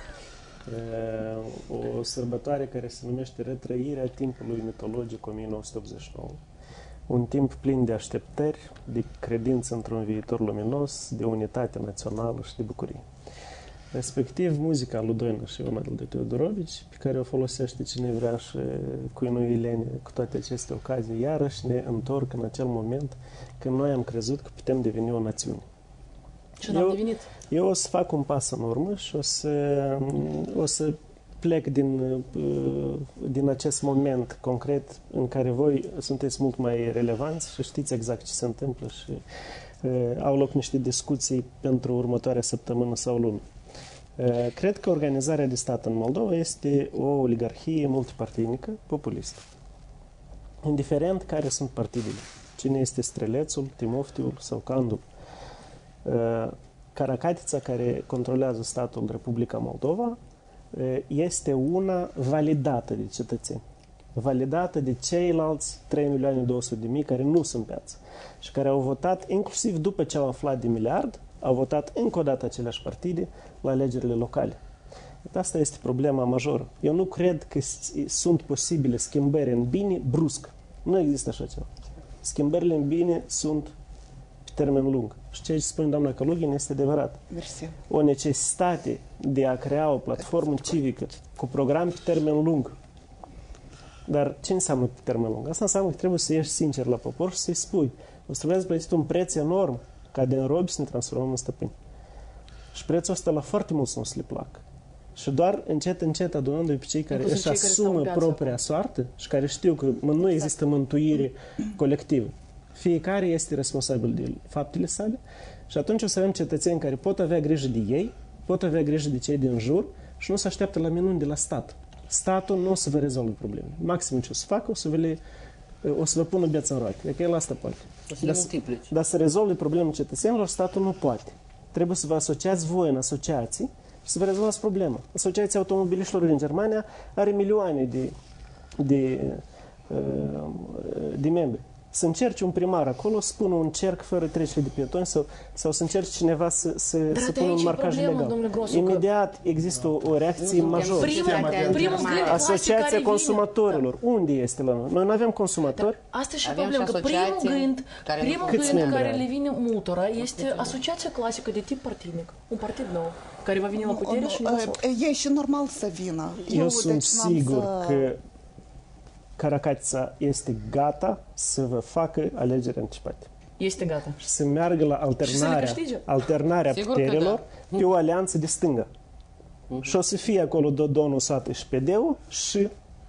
O sărbătoare care se numește Retrăirea timpului mitologic o mie nouă sute optzeci și nouă. Un timp plin de așteptări, de credință într-un viitor luminos, de unitate națională și de bucurie. Respectiv, muzica lui Doina și Ionel de Teodorovici, pe care o folosește cine vrea și Cuinu Ilene cu toate aceste ocazii, iarăși ne întorc în acel moment când noi am crezut că putem deveni o națiune. Și n-am devenit. Eu o să fac un pas în urmă și o să, o să plec din, din acest moment concret în care voi sunteți mult mai relevanți și știți exact ce se întâmplă și uh, au loc niște discuții pentru următoarea săptămână sau lună. Uh, cred că organizarea de stat în Moldova este o oligarhie multipartinică, populistă. Indiferent care sunt partidele. Cine este Strelețul, Timoftiul sau Candul. Uh, Caracatița care controlează statul Republica Moldova este una validată de cetățeni, validată de ceilalți trei milioane două sute de mii care nu sunt pe piață și care au votat, inclusiv după ce au aflat de miliard, au votat încă o dată aceleași partide la alegerile locale. Asta este problema majoră. Eu nu cred că sunt posibile schimbări în bine brusc. Nu există așa ceva. Schimbările în bine sunt termen lung. Și ceea ce spune doamna Kalugin este adevărat. Mersi. O necesitate de a crea o platformă civică cu program pe termen lung. Dar ce înseamnă pe termen lung? Asta înseamnă că trebuie să ieși sincer la popor și să-i spui. O să trebuie să plătiți un preț enorm ca din robi să ne transformăm în stăpâni. Și prețul ăsta la foarte mulți nu să le plac. Și doar încet, încet adunându-i pe cei care își asumă propria soartă și care știu că nu există mântuire colectivă. Fiecare este responsabil de faptele sale și atunci o să avem cetățeni care pot avea grijă de ei, pot avea grijă de cei din jur și nu se așteaptă la minuni de la stat. Statul nu o să vă rezolve probleme. Maxim ce o să facă, o să vă, le, o să vă pună beța în roate. Adică el asta poate. Dar, dar să rezolve problemele cetățenilor, statul nu poate. Trebuie să vă asociați voi în asociații să vă rezolvați problema. Asociația Automobiliștilor din Germania are milioane de, de, de membri. Să încerci un primar acolo, să pună un cerc fără trecere de pietoni sau, sau să încerci cineva să, să, să pună un marcaj legal. Imediat există o, o reacție majoră. Asociația consumatorilor. Unde este la noi? Noi nu avem consumatori. Asta e și problema, că primul gând, primul gând care le vine multora este asociația clasică de tip partidnic. Un partid nou, care va veni la putere și... E și normal să vină. Eu sunt sigur că Caracatița este gata să vă facă alegeri anticipate. Este gata. Și să meargă la alternarea, alternarea puterilor da. Pe o alianță de stânga. Mm-hmm. Și o să fie acolo Dodonul, Soată și P D-ul și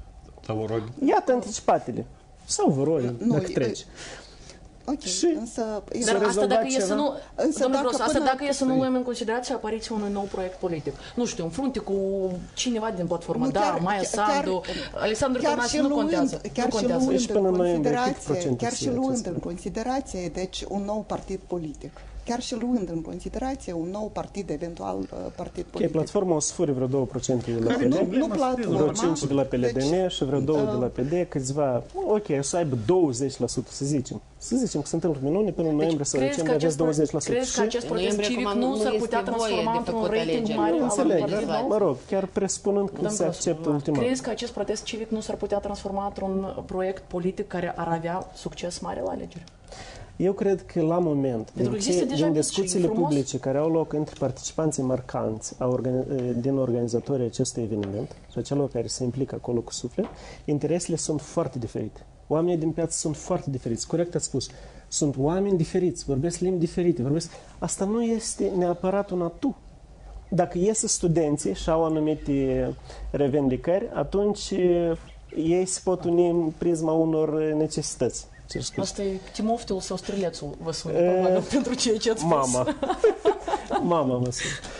iată anticipatele. Sau vă rog, dacă treci. Ok, și însă... Dar asta dacă e să nu... Însă Domnul dacă Gros, asta până... dacă e să nu luăm în considerație apariția unui nou proiect politic. Nu știu, în frunte cu cineva din platformă, da, chiar, Maia Sandu, Alexandru Tănase, nu contează. Chiar nu și contează. luând în considerație, chiar și luând în considerație, deci un nou partid politic. Chiar și luând în considerație un nou partid, eventual partid politic. Ok, platforma o să fure vreo două la P L D, nu platforma, vreo cinci de la P L D N și vreo două de la P D, câțiva, ok, o să aibă douăzeci la sută, să zicem. Să zicem că se întâmplă minune, până în noiembrie sau decembrie aveți douăzeci la sută. Crezi că acest protest civic nu s-ar putea transforma într-un rating mare? Nu înțeleg, dar, mă rog, chiar presupunând că se acceptă ultimatul. Crezi că acest protest civic nu s-ar putea transforma într-un proiect politic care ar avea succes mare la alegeri? Eu cred că la moment, din, ce, din discuțiile publice care au loc între participanții marcanți organi din organizatorii acestui eveniment și celor care se implică acolo cu suflet, interesele sunt foarte diferite. Oamenii din piață sunt foarte diferiți. Corect ați spus. Sunt oameni diferiți, vorbesc limbi diferite. Vorbesc... Asta nu este neapărat un atu. Dacă ies studenții și au anumite revendicări, atunci ei se pot uni în prisma unor necesități. Asta e Timoftul sau Strelețul, vă sună, probabil, pentru ceea ce ați spus. Mama. Mama mă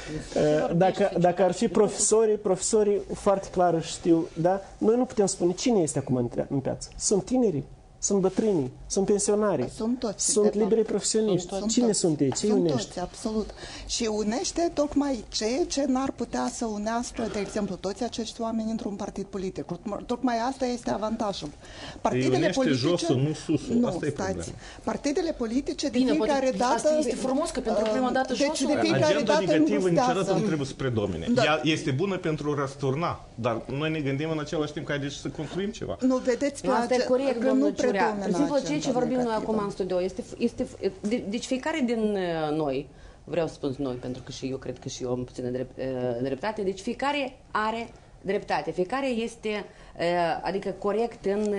sună. Dacă, dacă ar fi profesorii, profesorii foarte clar știu, da? Noi nu putem spune cine este acum în, în piață. Sunt tinerii, sunt bătrânii, sunt pensionarii, sunt, toți, sunt liberi profesioniști. Sunt cine toți. sunt ei? Ce sunt unește? Toți, absolut. Și unește tocmai ceea ce n-ar putea să unească, de exemplu, toți acești oameni într-un partid politic. Tocmai asta este avantajul. Partidele politice... josul, nu susul. Nu, asta e stați. problema. Partidele politice de Bine, fiecare poate, dată... Asta este frumos, că pentru prima dată deci josul... De fiecare Agenda dată negativă niciodată nu îmi trebuie să predomine. Da. Ea este bună pentru răsturna, dar noi ne gândim în același timp că haideți să construim ceva. Nu, vedeți, asta e corect, domnul Ciurea. Simplu, ceea ce vorbim noi acum în studio este, este de, deci fiecare din noi, vreau să spun noi, pentru că și eu cred că și eu am puțină drept, dreptate, deci fiecare are dreptate, fiecare este, adică corect în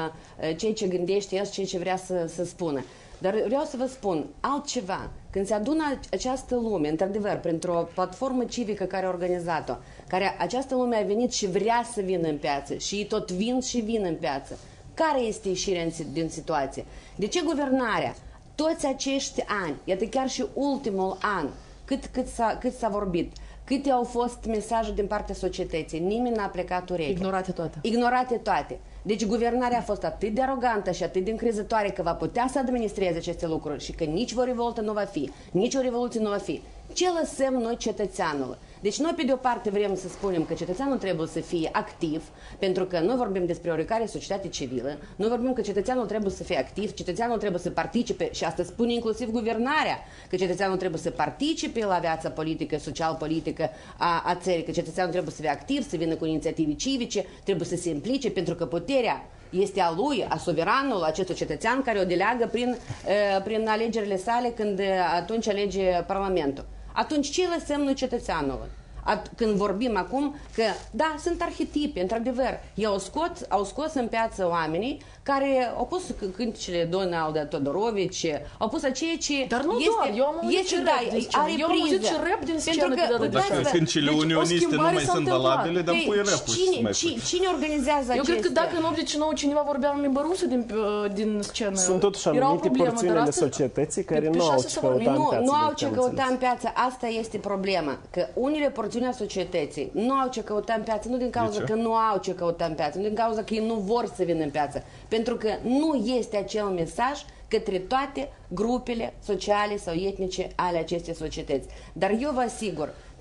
ceea ce gândește el și ceea ce vrea să, să spună. Dar vreau să vă spun altceva. Când se adună această lume, într-adevăr, printr-o platformă civică care a organizat-o, care această lume a venit și vrea să vină în piață și ei tot vin și vin în piață, care este ieșirea din situație? De ce guvernarea, toți acești ani, iată chiar și ultimul an, cât, cât s-a, cât s-a vorbit, câte au fost mesaje din partea societății, nimeni n-a plecat ureche. Ignorate toate. Ignorate toate. Deci guvernarea a fost atât de arogantă și atât de încrezătoare că va putea să administreze aceste lucruri și că nici o revoltă nu va fi, nici o revoluție nu va fi. Ce lăsăm noi cetățeanul? Deci noi pe de o parte vrem să spunem că cetățeanul trebuie să fie activ, pentru că noi vorbim despre oricare societate civilă, noi vorbim că cetățeanul trebuie să fie activ, cetățeanul trebuie să participe, și asta spune inclusiv guvernarea, că cetățeanul trebuie să participe la viața politică, social-politică a, a țării, că cetățeanul trebuie să fie activ, să vină cu inițiative civice, trebuie să se implice, pentru că puterea este a lui, a suveranul, acestui cetățean care o deleagă prin, prin alegerile sale când atunci alege Parlamentul. Atunci ce lăsăm noi cetățeanul? At când vorbim acum că, da, sunt arhetipe, într-adevăr, ei au scos, au scos în piață oamenii care au pus cântecele Donald Todorovici, au pus aceea ce Dar nu este, doar, eu am auzit este, și da, rap din scenă. are Eu am auzit și rap din scenă. Pentru că, dacă cântecele deci, unioniste nu mai sunt valabile, dar pui rap-ul cine, mai cine, cine organizează acestea? Eu cred că dacă în optzeci și nouă cineva vorbea în limba rusă din, din scenă, sunt totuși anumite porțiuni ale societății care nu au ce căuta în piață. Nu au ce căuta în piață, asta este problema, că unele porțiuni ale societății nu au ce căuta în piață, nu din cauza că nu au ce căuta în piață, nu din cauza că ei nu vor să vină în piață, pentru că nu este acel mesaj către toate grupele sociale sau etnice ale acestei societăți. Dar eu vă asigur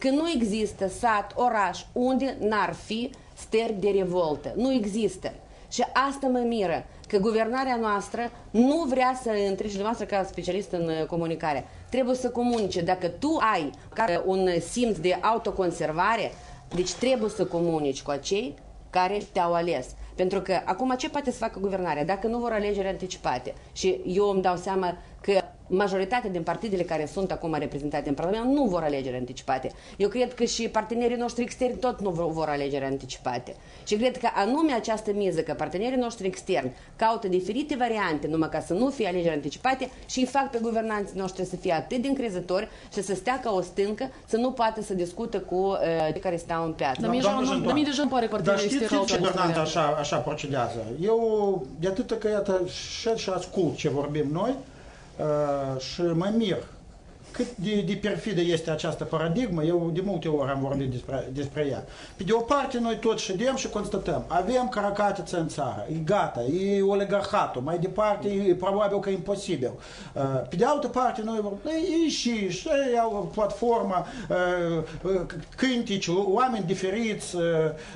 că nu există sat, oraș unde n-ar fi stări de revoltă. Nu există. Și asta mă miră, că guvernarea noastră nu vrea să intre, și dumneavoastră ca specialist în comunicare, trebuie să comunice. Dacă tu ai un simț de autoconservare, deci trebuie să comunici cu acei care te-au ales. Pentru că acum ce poate să facă guvernarea dacă nu vor alegeri anticipate? Și eu îmi dau seama că majoritatea din partidele care sunt acum reprezentate în Parlament nu vor alegeri anticipate. Eu cred că și partenerii noștri externi tot nu vor alegeri anticipate. Și cred că anume această miză, că partenerii noștri externi caută diferite variante numai ca să nu fie alegeri anticipate și îi fac pe guvernanții noștri să fie atât de încrezători și să stea ca o stâncă, să nu poată să discută cu uh, cei care stau în piață. Dar mie deja îmi pare că Dar știți ce guvernant așa, așa procedează? Eu, de atât că iată și ascult ce vorbim noi, Uh, și mă mir cât de, de perfidă este această paradigmă. Eu de multe ori am vorbit despre, despre ea. Pe de o parte noi tot ședem și constatăm, avem caracatiță în țară, e gata, e oligarhatul, mai departe e probabil că e imposibil. Uh, pe de altă parte noi vorbim, e și, și iau platforma, uh, cântici, oameni diferiți, uh,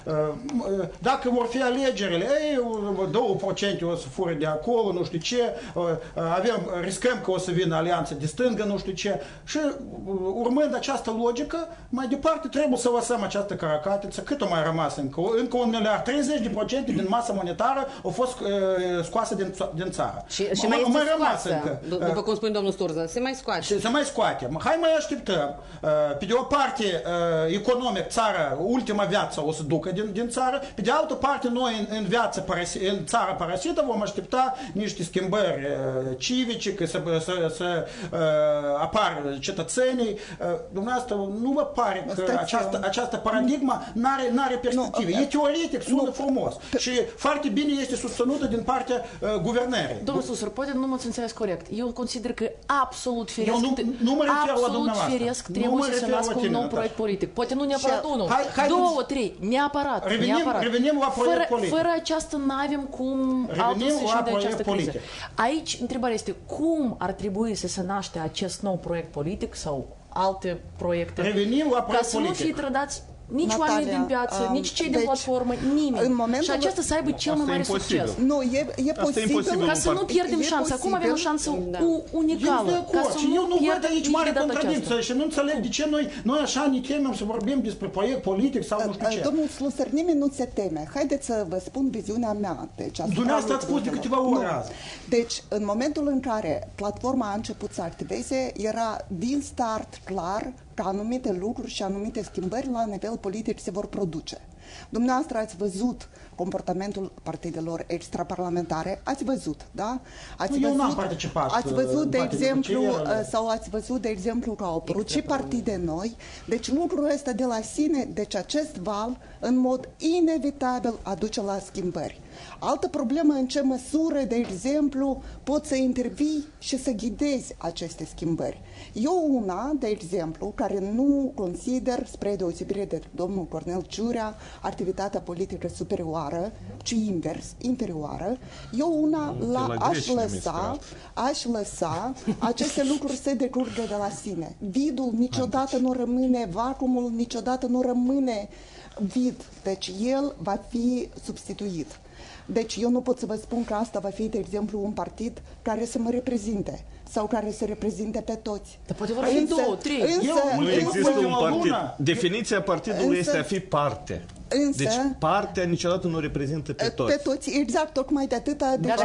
uh, dacă vor fi alegerile, ei, două la sută o să fură de acolo, nu știu ce, uh, avem, riscăm că o să vină alianță de stângă, nu știu ce. Și urmând această logică, mai departe trebuie să lăsăm această caracatiță. Cât o mai rămas încă? Încă un miliard, treizeci la sută din masa monetară a fost uh, scoasă din, din țară. Și, și mai, mai este scoasă, încă. După cum spune domnul Sturza, se mai scoate. Și se mai scoate. Hai mai așteptăm. Uh, pe de o parte, uh, economic, țara, ultima viață o să ducă din, din țară. Pe de altă parte, noi în, în viață, parasi, în țara parasită, vom aștepta niște schimbări uh, civice, că să, să, să uh, apar cetățenii. Dumneavoastră, nu vă pare că această, această paradigmă n-are, n-are perspective? Nu, e teoretic, sună nu, frumos pe, și foarte bine este susținută din partea uh, guvernării. Domnul Susur, poate nu mă înțeles corect. Eu consider că absolut firesc, nu, nu mă refer la dumneavoastră. Firesc trebuie să se nască un nou proiect politic. Poate nu neapărat unul, hai, hai, două, trei, neapărat. Revenim, neapărat. revenim la proiect fără, politic. Fără aceasta nu avem cum altul să ieșim de această criză. Aici, întrebarea este, cum ar trebui să se naște acest nou proiect politic sau alte proiecte, revenim la ca să politic. nu fie trădați nici Natalia, oamenii din piață, um, nici cei deci, din platformă, nimeni. Și acesta să aibă cel mai mare succes. Nu, e, e posibil. Ca să nu pierdem șansa. Acum avem o șansă da. unicală. Ca să eu nu văd aici mare aceasta. contradicție și nu înțeleg de ce noi, noi așa ne temem să vorbim despre proiect politic sau nu știu ce. Domnul Slusar, nimeni nu se teme. Haideți să vă spun viziunea mea. Deci, dumneavoastră ați spus de câteva ori azi. Deci, în momentul în care platforma a început să activeze, era din start clar că anumite lucruri și anumite schimbări la nivel politic se vor produce. Dumneavoastră ați văzut comportamentul partidelor extraparlamentare, ați văzut, da? Ați Eu văzut, n-am participat. Ați văzut, de exemplu, de sau ați văzut, de exemplu, că au apărut și partide noi. Deci lucrul ăsta de la sine, deci acest val, în mod inevitabil, aduce la schimbări. Altă problemă, în ce măsură, de exemplu, poți să intervii și să ghidezi aceste schimbări. Eu una, de exemplu, care nu consider, spre deosebire de domnul Cornel Ciurea, activitatea politică superioară, ci invers, inferioară, eu una la, aș lăsa, aș lăsa aceste lucruri să decurgă de la sine. Vidul niciodată nu rămâne, vacuumul niciodată nu rămâne vid, deci el va fi substituit. Deci eu nu pot să vă spun că asta va fi, de exemplu, un partid care să mă reprezinte sau care să reprezinte pe toți. Dar poate vor fi două, trei. Însă, nu există un partid. Definiția partidului însă, este a fi parte. Însă, deci partea niciodată nu reprezintă pe toți. Pe toți, exact, tocmai de atâta. De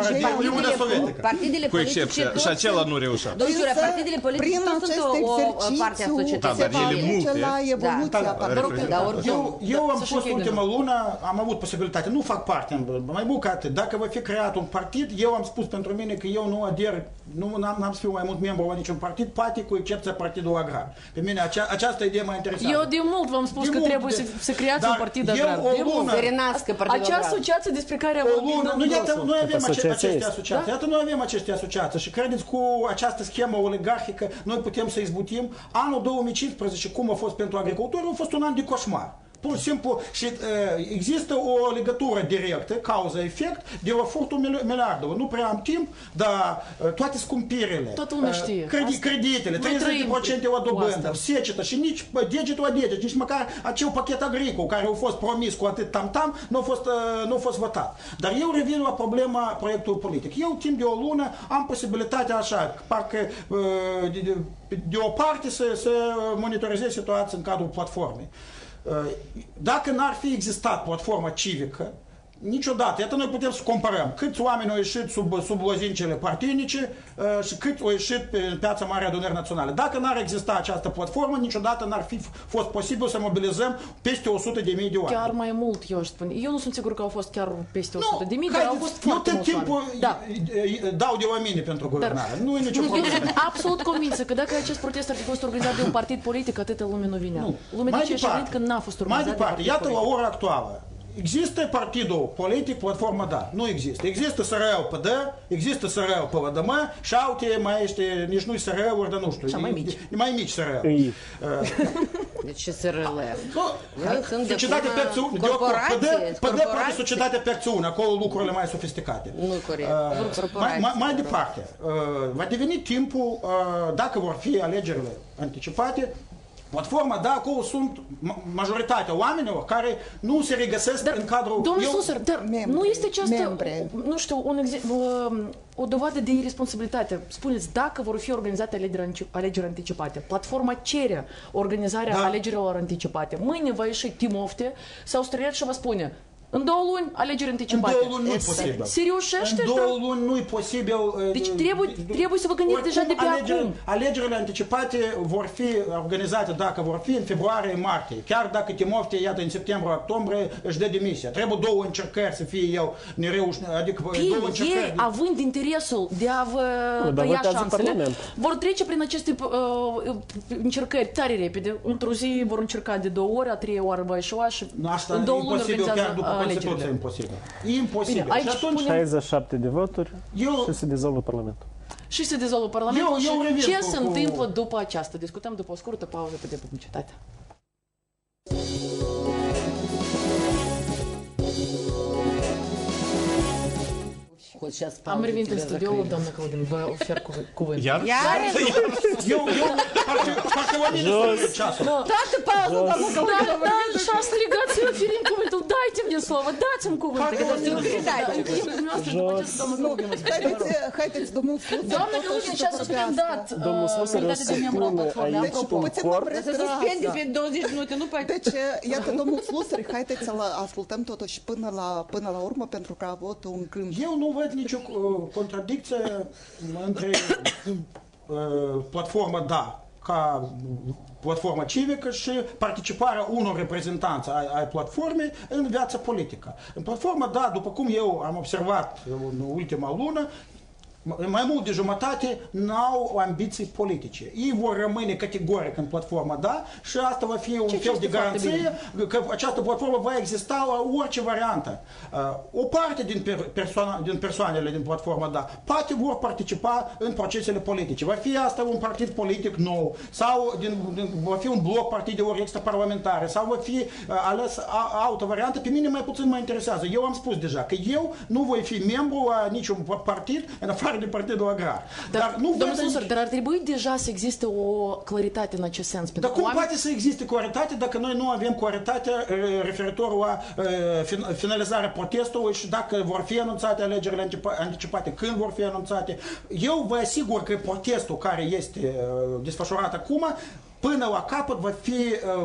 partidele cu excepția, și acela nu reușea. Domnule, partidele politice tot sunt o parte a societății. Da, dar ele multe. La evoluția eu, eu am fost ultima lună, am avut posibilitate, nu fac parte, mai mult ca atât. Dacă va fi creat un partid, eu am spus pentru mine că eu nu ader, nu am să fiu mai mult membru la niciun partid, poate cu excepția Partidului Agrar. Pe mine acea, această idee m-a interesat. Eu de mult v-am spus că trebuie să, să creați un partid agrar. De mult. Acea asociație despre care am vorbit. Nu, iată, noi avem aceste asociații. Iată, noi avem aceste asociații și credeți cu această schemă oligarhică noi putem să izbutim. Anul două mii cincisprezece, cum a fost pentru agricultori, a fost un an de coșmar. pur și simplu, și uh, există o legătură directă, cauza-efect, de la furtul miliardelor. Nu prea am timp, dar uh, toate scumpirile, toată lumea știe. Credi, creditele, treizeci la sută la dobândă, secetă și nici degetul la deget, nici măcar acel pachet agricol care a fost promis cu atât tam-tam, nu a fost, uh, nu a fost votat. Dar eu revin la problema proiectului politic. Eu, timp de o lună, am posibilitatea așa, parcă uh, de, de, de o parte să, să monitorizez situația în cadrul platformei. Uh, dacă n-ar fi existat platforma civică, niciodată. Iată, noi putem să comparăm câți oameni au ieșit sub, sub lozincele partinice uh, și cât au ieșit pe piața Marii Adunări Naționale. Dacă n-ar exista această platformă, niciodată n-ar fi fost posibil să mobilizăm peste o sută de mii de oameni. Chiar mai mult, eu aș spune. Eu nu sunt sigur că au fost chiar peste o sută de mii, dar au fost foarte mulți timpul da. dau de la mine pentru guvernare. Dar, nu e nicio problemă. Eu sunt absolut convinsă că dacă acest protest ar fi fost organizat de un partid politic, atâta lume nu vinea. Nu. Lumea de ce și-a venit că n-a fost organizat mai departe, de iată politic. la ora actuală. Există partidul politic, platforma Da. Nu există. Există S R L P D, există S R L P V D M și alte mai este, nici nu-i S R L-uri, dar nu știu. Și mai mici. Mai mici S R L. Deci ce S R L? Sunt de societate pe acțiune. corporație. P D poate societate pe acțiune, acolo lucrurile mai sofisticate. Nu corect. Mai, mai, mai departe, va deveni timpul, dacă vor fi alegerile anticipate, platforma, da, acolo sunt majoritatea oamenilor care nu se regăsesc dar, în cadrul... Domnul Susăr, dar membre, nu este această, membre. nu știu, un o dovadă de irresponsabilitate. Spuneți, dacă vor fi organizate alegeri, alegeri anticipate, platforma cere organizarea da. alegerilor anticipate. Mâine va ieși Timofte sau Străiet și va spune: în două luni, alegeri anticipate. În două luni nu e posibil. Se reușește? În două luni nu e posibil. Deci trebuie, trebuie să vă gândiți deja de pe alegeri, acum. Alegerile anticipate vor fi organizate, dacă vor fi, în februarie-martie. Chiar dacă Timofte, iată, în septembrie-octombrie își dă demisia. Trebuie două încercări să fie el nereușit. Adică Bine, două încercări. ei, având interesul de a vă tăia șansele, vor trece prin aceste uh, încercări tare repede. Într-o zi vor încerca de două ori, a trei ori va ieșua și asta în două luni imposibil, organizează chiar după Constituție, imposibil. Imposibil. Bine, aici și atunci, șaizeci și șapte de voturi eu, și se dizolvă Parlamentul. Și se dizolvă Parlamentul. Eu, eu și ce cu, se cu... întâmplă după aceasta? Discutăm după o scurtă pauză pe de publicitate. Am revenit în studio, doamna Căudin, vă ofer cuvânt. Iar? Iar? Eu, eu, parcă la mine sunt ceasul. Toată pauza, doamna Căudin. Da, da, și a strigat să referim cuvântul. Dайте-mi слово, dați-mi cuvântul. Haideți, domnul Susăr. Doamna Căudin și-a suspendat Domnul Susăr o să spune aici un cor. Să suspende pe douăzeci minute, nu pe... Deci, iată, domnul Susăr, haideți să-l ascultăm totuși până la, până la urmă, pentru că a avut un gând. Eu nu văd nicio uh, contradicție între uh, platforma Da ca platforma civică și participarea unor reprezentanți ai, ai platformei în viața politică. În platforma Da, după cum eu am observat în ultima lună, mai mult de jumătate n-au ambiții politice. Ei vor rămâne categoric în platforma Da și asta va fi un Ce fel de garanție că această platformă va exista la orice variantă. O parte din, persoana, din persoanele din platforma Da poate vor participa în procesele politice. Va fi asta un partid politic nou sau din, din, va fi un bloc partidelor extraparlamentare sau va fi ales altă variantă. Pe mine mai puțin mă interesează. Eu am spus deja că eu nu voi fi membru a niciun partid în afară de Partidul Agrar. Dar, dar, nu domnul Susăr, dar ar trebui deja să existe o claritate în acest sens. Dar cum oameni... poate să existe claritate dacă noi nu avem claritate referitor la uh, finalizarea protestului și dacă vor fi anunțate alegerile anticipate, când vor fi anunțate? Eu vă asigur că protestul care este uh, desfășurat acum până la capăt va fi, uh,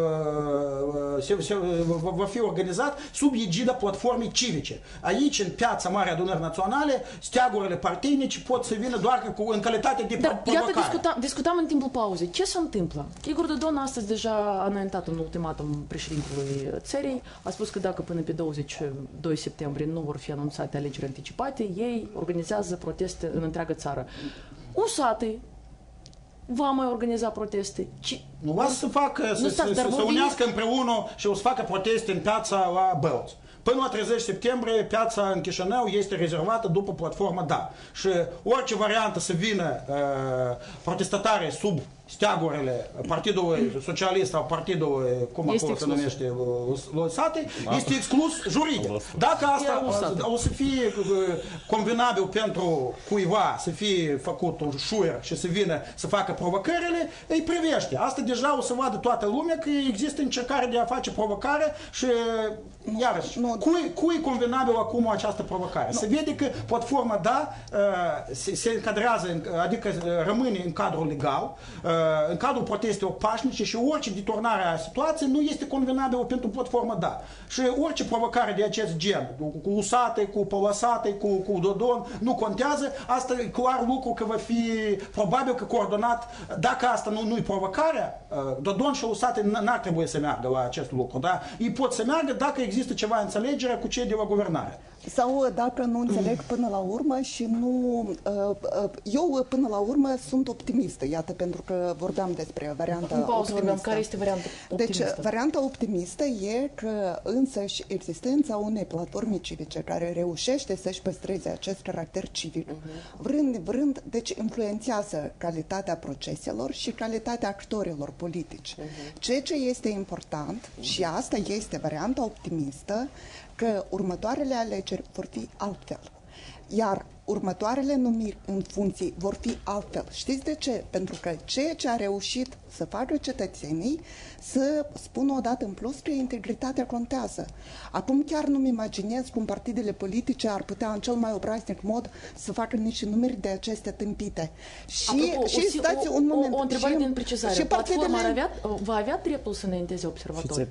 uh, se, se, va fi organizat sub egida platformei civice. Aici, în piața Marii Adunări Naționale, steagurile partinice pot să vină doar cu, în calitate de Dar provocare. iată, discutam, discutam în timpul pauzei. Ce se întâmplă? Igor Dodon astăzi deja a înaintat un ultimatum președintelui țării. A spus că dacă până pe douăzeci și doi septembrie nu vor fi anunțate alegeri anticipate, ei organizează proteste în întreaga țară. Usatii va mai organiza proteste. Ce? Nu va să facă, să, să, să, să unească împreună și o să facă proteste în piața la Bălți. Până la treizeci septembrie, piața în Chișinău este rezervată după platforma Da. Și orice variantă să vină uh, protestatare sub steagurile, Partidul Socialist sau Partidul, cum acolo se numește, lăsate, este exclus juridic. Dacă asta o să fie convenabil pentru cuiva să fie făcut un șuier și să vină să facă provocările, îi privește. Asta deja o să vadă toată lumea că există încercare de a face provocare și iarăși, cui, cui convenabil acum această provocare? Se vede că platforma, da, se, se încadrează, adică rămâne în cadrul legal, în cadrul protestelor pașnice și orice deturnare a situației nu este convenabilă pentru platforma, da. Și orice provocare de acest gen, cu usate, cu pălăsate, cu, cu Dodon, nu contează. Asta e clar lucru că va fi probabil că coordonat. Dacă asta nu, nu-i provocarea, Dodon și usate n-ar trebui să meargă la acest lucru, da? Ei pot să meargă dacă există ceva înțelegere cu cei de la guvernare. Sau dacă nu înțeleg până la urmă și nu... Eu până la urmă sunt optimistă, iată, pentru că vorbeam despre varianta optimistă. Care este varianta optimistă? Deci, varianta optimistă e că însăși existența unei platforme civice care reușește să-și păstreze acest caracter civic, uh-huh. vrând, vrând, deci influențează calitatea proceselor și calitatea actorilor politici. Uh-huh. Ceea ce este important, și asta este varianta optimistă, că următoarele alegeri vor fi altfel. Iar următoarele numiri în funcții vor fi altfel. Știți de ce? Pentru că ceea ce a reușit să facă cetățenii să spună odată în plus că integritatea contează. Acum chiar nu-mi imaginez cum partidele politice ar putea în cel mai obraznic mod să facă niște numeri de acestea tâmpite. Și, Apropo, și o, stați o, un moment. O, o întrebare și, din precizare. Și Platforma partidele... avea, va avea dreptul să înainteze observatori?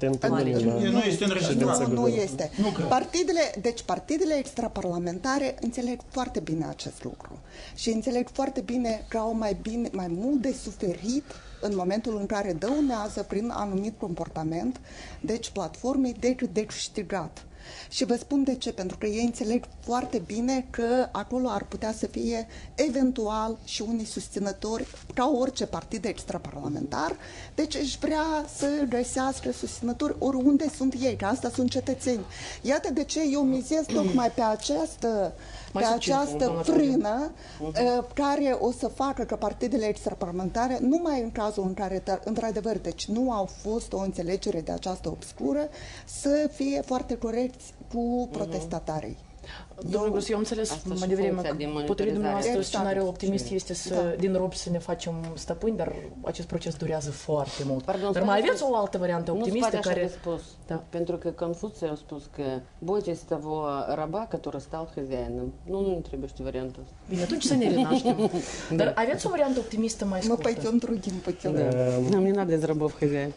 Nu este înregistrat. Nu, nu este. Partidele, deci partidele extraparlamentare înțeleg foarte bine acest lucru. Și înțeleg foarte bine că au mai, bine, mai mult de suferit în momentul în care dăunează prin anumit comportament, deci platformei decât de câștigat. Și vă spun de ce, pentru că ei înțeleg foarte bine că acolo ar putea să fie eventual și unii susținători, ca orice partid extraparlamentar, deci își vrea să găsească susținători oriunde sunt ei, că asta sunt cetățeni. Iată de ce eu mizez tocmai pe această pe această frână uh, care o să facă că partidele extraparlamentare, numai în cazul în care, într-adevăr, deci nu au fost o înțelegere de această obscură, să fie foarte corecți cu protestatarii. Domnule Brus, eu am înțeles mai devreme că, potrivit dumneavoastră, exact. Scenariul optimist este să, da. din robi să ne facem stăpâni, dar acest proces durează foarte mult. Pardon, dar mai aveți o altă variantă optimistă nu care... Spus, да. Pentru că Confuciu a spus că boйтесь того раба, который стал хозяином. Nu, nu ne trebuie știu varianta asta. Bine, atunci să ne renaștem. Dar aveți o variantă optimistă mai scurtă? Мы пойдем другим путем. Нам не надо из рабов хозяин.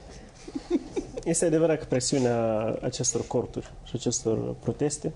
Este adevărat că presiunea acestor corturi și acestor proteste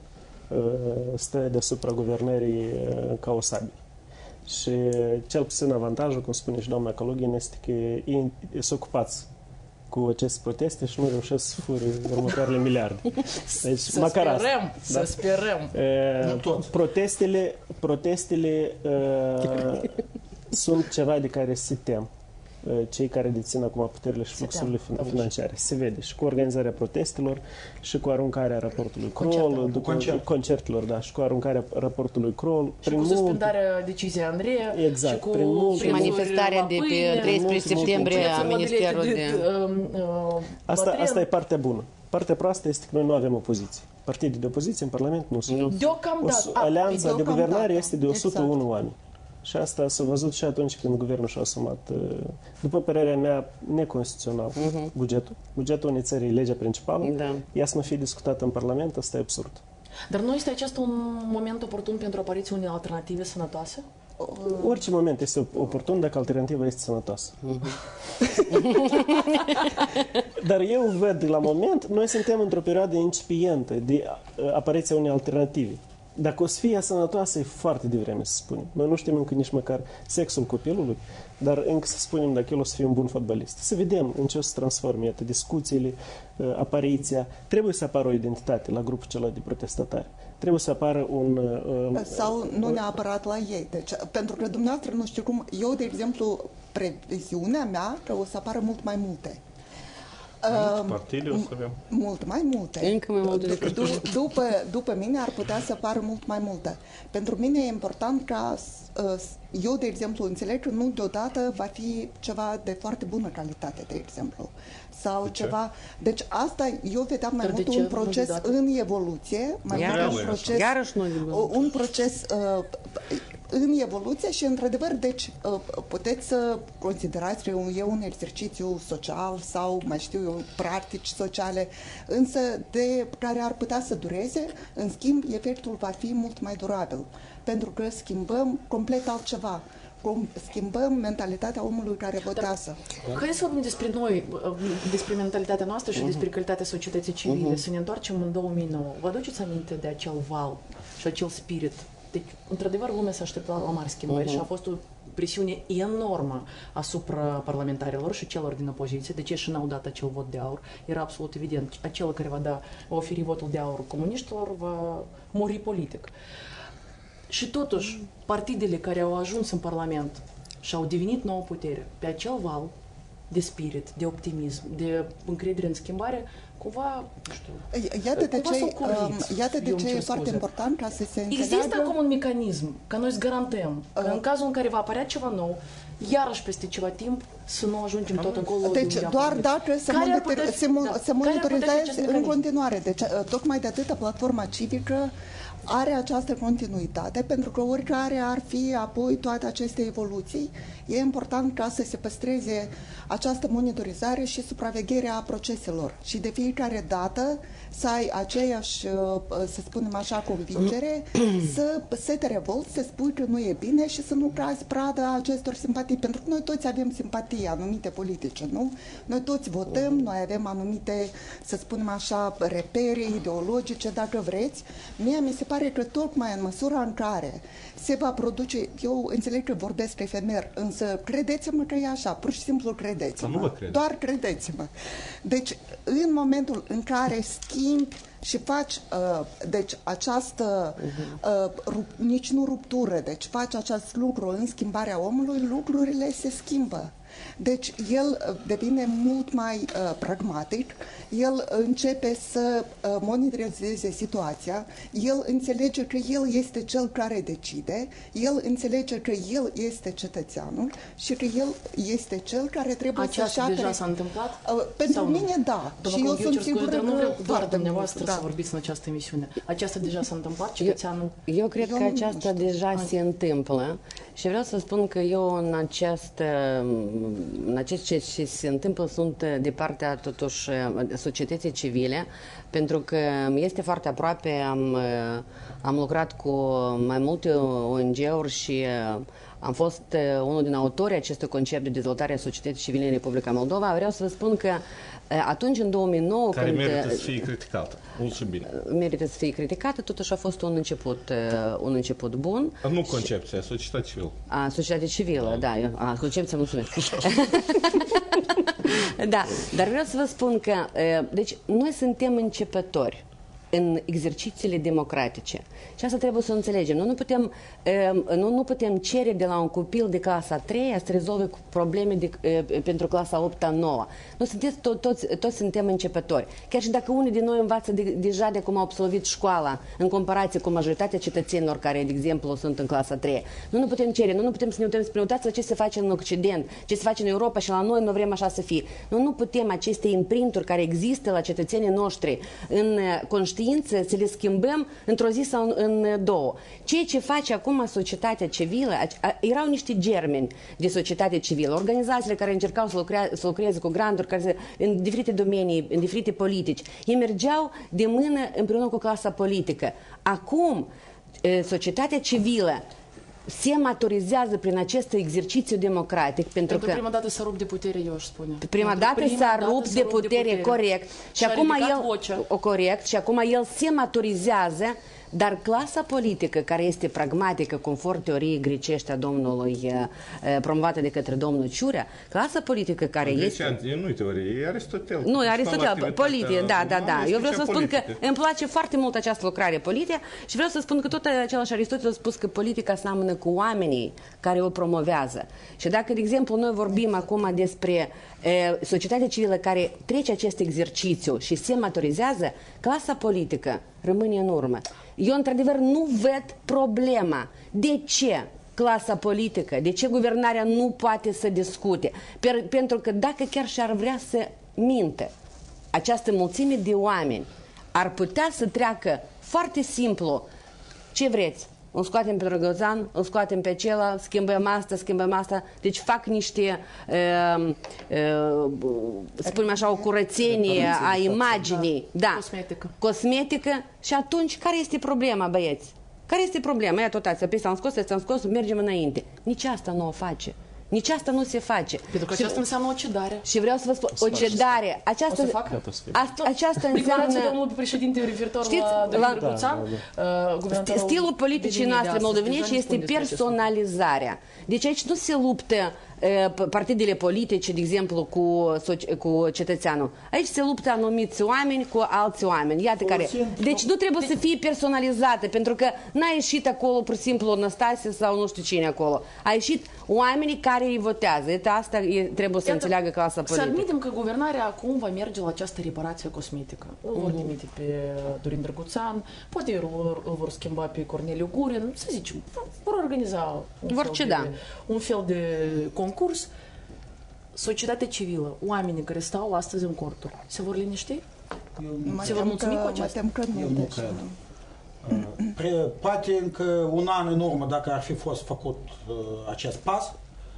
stă deasupra guvernării ca o sabie. Și cel puțin avantajul, cum spune și doamna Kalugin, este că ei sunt ocupați cu aceste proteste și nu reușesc să fure următoarele miliarde. Deci, să măcar sperăm, asta. să sperăm. E, protestele protestele uh, sunt ceva de care se tem cei care dețin acum puterile și fluxurile financiare. Se vede și cu organizarea protestelor și cu aruncarea raportului Kroll, după concert. concertelor, da, și cu aruncarea raportului Kroll. Și cu suspendarea deciziei Andrei. Exact. Și cu prin mult, manifestarea de pe treisprezece septembrie a Ministerul de... Asta, asta e partea bună. Partea proastă este că noi nu avem opoziție. Partidii de opoziție în Parlament nu sunt. Deocamdată. Alianța de guvernare este de o sută unu oameni. Și asta s-a văzut și atunci când guvernul și-a asumat, după părerea mea, neconstituțional uh-huh. bugetul. Bugetul unei țări e legea principală. Da. Ea să nu fie discutată în Parlament, asta e absurd. Dar nu este acesta un moment oportun pentru apariția unei alternative sănătoase? Orice moment este oportun dacă alternativa este sănătoasă. Uh-huh. Dar eu văd la moment, noi suntem într-o perioadă incipientă de apariția unei alternative. Dacă o să fie sănătoasă, e foarte devreme să spunem. Noi nu știm încă nici măcar sexul copilului, dar încă să spunem dacă el o să fie un bun fotbalist. Să vedem în ce o să transforme, iată, discuțiile, apariția. Trebuie să apară o identitate la grupul celălalt de protestatari. Trebuie să apară un... Sau nu neapărat la ei. Deci, pentru că dumneavoastră, nu știu cum, eu, de exemplu, previziunea mea că o să apară mult mai multe. Uh, Partide o să avem? Mult mai multe. Încă mai multe decât D- după, după mine ar putea să pară mult mai multe. Pentru mine e important ca uh, eu, de exemplu, înțeleg că nu deodată va fi ceva de foarte bună calitate, de exemplu. Sau de ceva. Deci asta eu vedeam mai Dar mult ce? un proces în evoluție, mai mult un proces, un proces uh, în evoluție și, într-adevăr, deci puteți să considerați că e un exercițiu social sau, mai știu eu, practici sociale, însă de care ar putea să dureze, în schimb, efectul va fi mult mai durabil, pentru că schimbăm complet altceva. Schimbăm mentalitatea omului care votează. Hai să vorbim despre noi, despre mentalitatea noastră și despre calitatea societății civile. Să ne întoarcem în două mii nouă. Vă aduceți aminte de acel val și acel spirit? Deci, într-adevăr, lumea s-a așteptat la mari schimbări uh-huh. și a fost o presiune enormă asupra parlamentarilor și celor din opoziție. De ce și n-au dat acel vot de aur? Era absolut evident. Acela care va, da, va oferi votul de aur comuniștilor va muri politic. Și totuși, partidele care au ajuns în Parlament și au devenit nouă putere, pe acel val de spirit, de optimism, de încredere în schimbare, cumva, nu știu, iată de cumva ce, s-au corvit, iată de eu ce e foarte scuze. important ca să se înțeleagă... Există acum un mecanism, ca noi să garantăm că uh. în cazul în care va apărea ceva nou, iarăși peste ceva timp să nu ajungem tot acolo. Deci doar dacă se, monitor, se, da. se monitorizează în continuare. Deci tocmai de atâta platforma civică are această continuitate, pentru că oricare ar fi apoi toate aceste evoluții, e important ca să se păstreze această monitorizare și supraveghere a proceselor. Și de fiecare dată să ai aceeași, să spunem așa, convingere, să, să te revolți, să spui că nu e bine și să nu cazi prada acestor simpatii. Pentru că noi toți avem simpatii anumite politice, nu? Noi toți votăm, noi avem anumite, să spunem așa, repere ideologice, dacă vreți. Mie mi se pare că tocmai în măsura în care se va produce, eu înțeleg că vorbesc efemer, însă credeți-mă că e așa, pur și simplu credeți-mă. Cred. Doar credeți-mă. Deci, în momentul în care schimbi și faci, uh, deci, această, uh, rup, nici nu ruptură, deci faci acest lucru în schimbarea omului, lucrurile se schimbă. Deci el devine mult mai uh, pragmatic, el începe să uh, monitorizeze situația, el înțelege că el este cel care decide, el înțelege că el este cetățeanul și că el este cel care trebuie să-și Aceasta apere... deja s-a întâmplat? Uh, pentru mine, da. Domnul și eu Conchiu, sunt sigură că... Nu vreau doar dumneavoastră da. să vorbiți în această emisiune. Aceasta deja s-a întâmplat, cetățeanul? Eu, eu cred eu că aceasta deja Hai. se întâmplă și vreau să spun că eu în acest, în acest ce, ce se întâmplă sunt de partea totuși societății civile, pentru că este foarte aproape, am, am lucrat cu mai multe O N G-uri și am fost unul din autorii acestui concept de dezvoltare a societății civile în Republica Moldova. Vreau să vă spun că atunci, în două mii nouă... Care când, merită să fie criticată. Mult și bine. Merită să fie criticată, totuși a fost un început, un început bun. Nu concepția, societatea civilă. A, societatea civilă, da. A, concepția, mulțumesc. Da, dar vreau să vă spun că, deci, noi suntem începători în exercițiile democratice. Și asta trebuie să o înțelegem. Noi nu putem, nu, nu putem cere de la un copil de clasa a treia să rezolve probleme de, pentru clasa a opta, a noua. Noi sunteți, to, toți, toți suntem începători. Chiar și dacă unii din noi învață de, deja de cum au absolvit școala, în comparație cu majoritatea cetățenilor care, de exemplu, sunt în clasa a treia. Noi nu putem cere, noi nu putem să ne uităm spre uitați la ce se face în Occident, ce se face în Europa și la noi nu vrem așa să fie. Noi nu putem aceste imprinturi care există la cetățenii noștri în conștiință să le schimbăm într-o zi sau în două. Ceea ce face acum societatea civilă, erau niște germeni de societate civilă, organizațiile care încercau să, lucre, să lucreze cu granturi care se, în diferite domenii, în diferite politici. Ei mergeau de mână împreună cu clasa politică. Acum, societatea civilă se maturizează prin acest exercițiu democratic. Pentru, pentru că prima dată s-a rupt de putere, eu aș spune. Prima dată prima s-a dată rupt de putere, corect. Și, și acum el, o, corect. Și acum el se maturizează Dar clasa politică, care este pragmatică, conform teoriei grecești a domnului, promovată de către domnul Ciurea, clasa politică care este... Nu-i teorie, e Aristotel. Nu, e Aristotel, poliție, da, da, da. Eu vreau să spun că îmi place foarte mult această lucrare, poliție, și vreau să spun că tot același Aristotel a spus că politica seamănă cu oamenii care o promovează. Și dacă, de exemplu, noi vorbim acum despre e, societatea civilă care trece acest exercițiu și se maturizează, clasa politică rămâne în urmă. Eu, într-adevăr, nu văd problema. De ce clasa politică, de ce guvernarea nu poate să discute? Per, pentru că dacă chiar și-ar vrea să minte, această mulțime de oameni ar putea să treacă foarte simplu. Ce vreți? Îl scoatem pe Drăgățan, îl scoatem pe acela, schimbăm asta, schimbăm asta. Deci fac niște, uh, uh, spunem așa, o curățenie a imaginii. Da. Cosmetică. Cosmetică. Și atunci, care este problema, băieți? Care este problema? Ia tot asta, pe ți-am scos, ți-am scos, mergem înainte. Nici asta nu o face. Nici asta nu se face. Pentru că și, aceasta înseamnă o cedare. Și vreau să vă spun, o cedare. Aceasta, o să fac? Asta, aceasta înseamnă... domnul președinte referitor știți, la la Drăgățan, da, da. Stilul politicii noastre moldovenești este personalizarea. Deci aici nu se luptă partidele politice, de exemplu, cu, cu cetățeanul. Aici se luptă anumiți oameni cu alți oameni. Iată care. Deci nu trebuie să fie personalizată, pentru că n-a ieșit acolo, pur și simplu, Năstase sau nu știu cine acolo. A ieșit oamenii care îi votează. Iată, asta e, trebuie să înțeleagă clasa politică. Să admitem că guvernarea acum va merge la această reparație cosmetică. Îl vor demite pe Dorin Drăguțan, poate îl vor, îl vor schimba pe Corneliu Gurin, să zicem, vor organiza un, vor fel, ceda. de, un fel de concurs. Societatea civilă, oamenii care stau astăzi în corturi, se vor liniști? Se vor mulțumi cu aceasta? Mă tem că nu. Eu nu cred. Poate încă un an în urmă, dacă ar fi fost făcut uh, acest pas,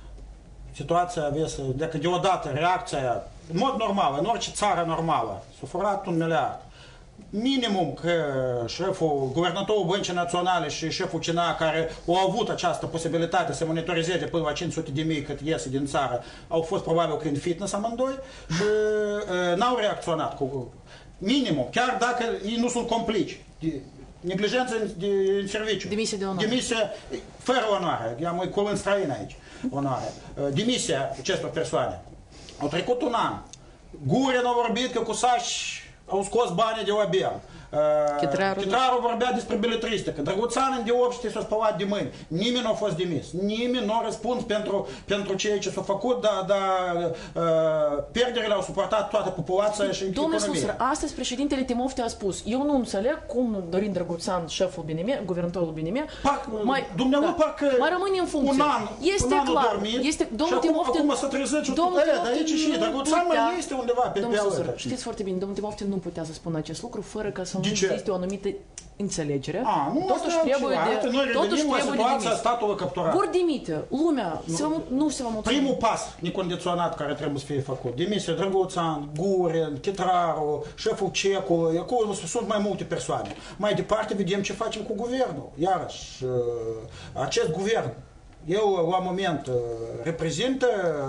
situația avea să, dacă deodată reacția aia, în mod normal, în orice țară normală, s-a furat un miliard. Minimum că șeful, guvernatorul Băncii Naționale și șeful C N A, care au avut această posibilitate să monitorizeze până la cinci sute de mii cât iese din țară, au fost probabil că în fitness amândoi și uh, n-au reacționat cu minimum, chiar dacă ei nu sunt complici. Neglijență de, în serviciu. Demisia de onoare. Demisia fără onoare. I-am un cuvânt străin aici. Onoare. Demisia acestor persoane. Au trecut un an. Gurin a vorbit că cu Sași au scos banii de O B L. Chitrarul, Chitrarul vorbea despre beletristică. Drăguțan în deopște s-a spălat de mâini. Nimeni nu a fost demis. Nimeni nu a răspuns pentru, pentru ceea ce s-a făcut, dar da, uh, pierderile au suportat toată populația și Domnule economia. Susăr, astăzi președintele Timofte a spus, eu nu înțeleg cum Dorin Drăguțan, șeful B N M, guvernatorul B N M, mai, dumneavoastră, da, parcă mai rămâne în funcție. Un an, este un an clar. Dormit, este, domnul și acum, Timofte, acum să trezește domnul tot aia, dar aici și Drăguțan mai este undeva pe domnul Susăr, altă. știți foarte bine, domnul Timofte nu putea să spună acest lucru fără ca să nu De ce? existe o anumită înțelegere. A, nu, totuși trebuie de, noi totuși revenim la trebuie situația de statului capturat. vor dimite. Lumea nu se va, nu se va mulțumi. Primul pas necondiționat care trebuie să fie făcut. Demisia Drăguțan, Gurin, Chitraru, șeful Cecu, acolo sunt mai multe persoane. Mai departe vedem ce facem cu guvernul. Iarăși, acest guvern, eu, la moment, reprezintă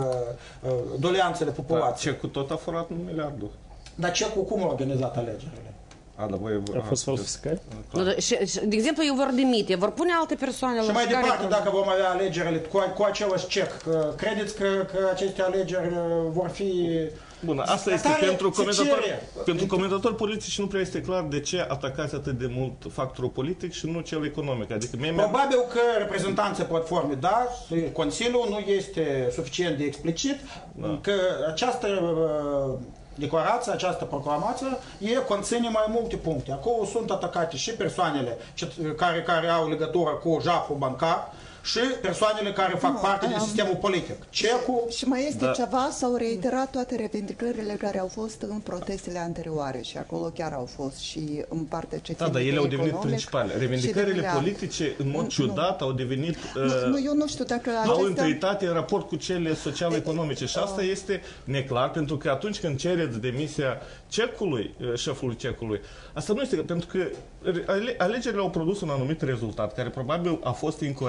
doleanțele populației. Da, Cecu tot a furat un miliardul. Dar Cecu cum a organizat alegerile? A, da, voi, a fost falsificat? De exemplu, eu vor demite, vor pune alte persoane la și mai care... departe, dacă vom avea alegerile cu, cu același cec, credeți că, că aceste alegeri vor fi... Bun, asta este pentru comentatori, pentru comentatori politici nu prea este clar de ce atacați atât de mult factorul politic și nu cel economic. Adică mie probabil că reprezentanții platformei, da, Consiliul nu este suficient de explicit, da, că această declarația, această proclamație, e conține mai multe puncte. Acolo sunt atacate și persoanele care, care au legătură cu jaful bancar și persoanele care fac nu, parte din sistemul politic. Cecu... Și mai este da. ceva, s-au reiterat toate revendicările care au fost în protestele anterioare și acolo chiar au fost și în partea ce Da, dar ele au devenit principale. Revendicările politice, în mod ciudat, nu, au devenit... Nu, uh, nu, eu nu știu dacă acestea... Au întâietate în raport cu cele social-economice și asta este neclar, pentru că atunci când cereți demisia Cecului, șefului Cecului, asta nu este, pentru că alegerile au produs un anumit rezultat, care probabil a fost incorect,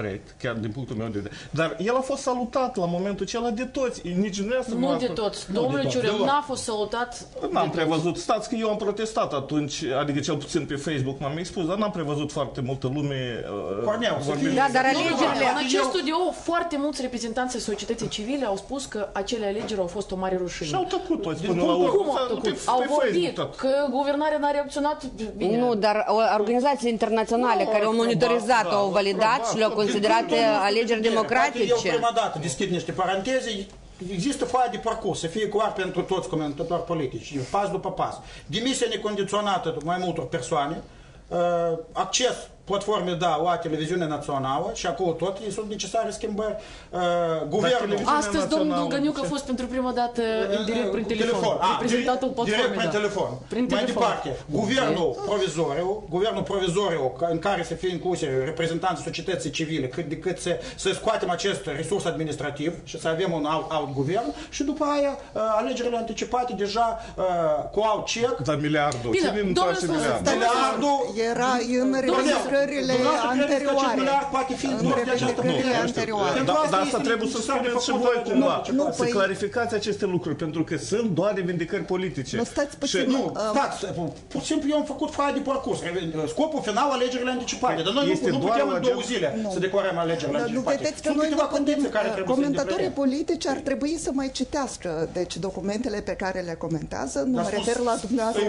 chiar din punctul meu de vedere. Dar el a fost salutat la momentul acela de toți, nici dumneavoastră Nu de toți. Domnul Ciurel n-a fost salutat. N-am prevăzut. Stați că eu am protestat atunci, adică cel puțin pe Facebook m-am expus, dar n-am prevăzut foarte multă lume. Uh, da, dar alegerile... În acest studio foarte mulți reprezentanți ai societății civile au spus că acele alegeri au fost o mare rușine. Și au tăcut toți până la urmă. Cum au tăcut? Au vorbit că guvernarea n-a reacționat bine. Nu, dar organizațiile internaționale care au monitorizat, au validat și le-au considerat alegeri democratice. Eu prima dată deschid niște paranteze. Există foaia de parcurs, să fie clar pentru toți comentatori politici, pas după pas. Demisia necondiționată mai multor persoane, acces platforme, da, la televiziunea națională și acolo tot sunt necesare schimbări. Uh, guvernul... Astăzi domnul Găniuc a fost pentru prima dată în direct prin telefon. telefon. Ah, reprezentantul platformei. Direct prin da. telefon. Prin Mai telefon. departe, guvernul provizoriu, guvernul provizoriu în care să fie incluse reprezentanții societății civile, cât de cât să, să scoatem acest resurs administrativ și să avem un alt, alt guvern și după aia alegerile anticipate deja uh, cu alt cec. Dar miliardul. Bine, cine întoarce miliardul? Miliardul era în registrările anterioare. Poate fi în registrările anterioare. Da, dar asta trebuie să spuneți și voi cumva. Să clarificați aceste lucruri, pentru că sunt doar revindicări politice. Nu stați puțin. Nu, stați, pur și simplu eu am făcut foaia de parcurs. Scopul final, alegerile anticipate. Dar noi nu putem în două zile să declarăm alegerile anticipate. Vedeți că noi comentatorii politici ar trebui să mai citească deci documentele pe care le comentează. Nu mă refer la dumneavoastră.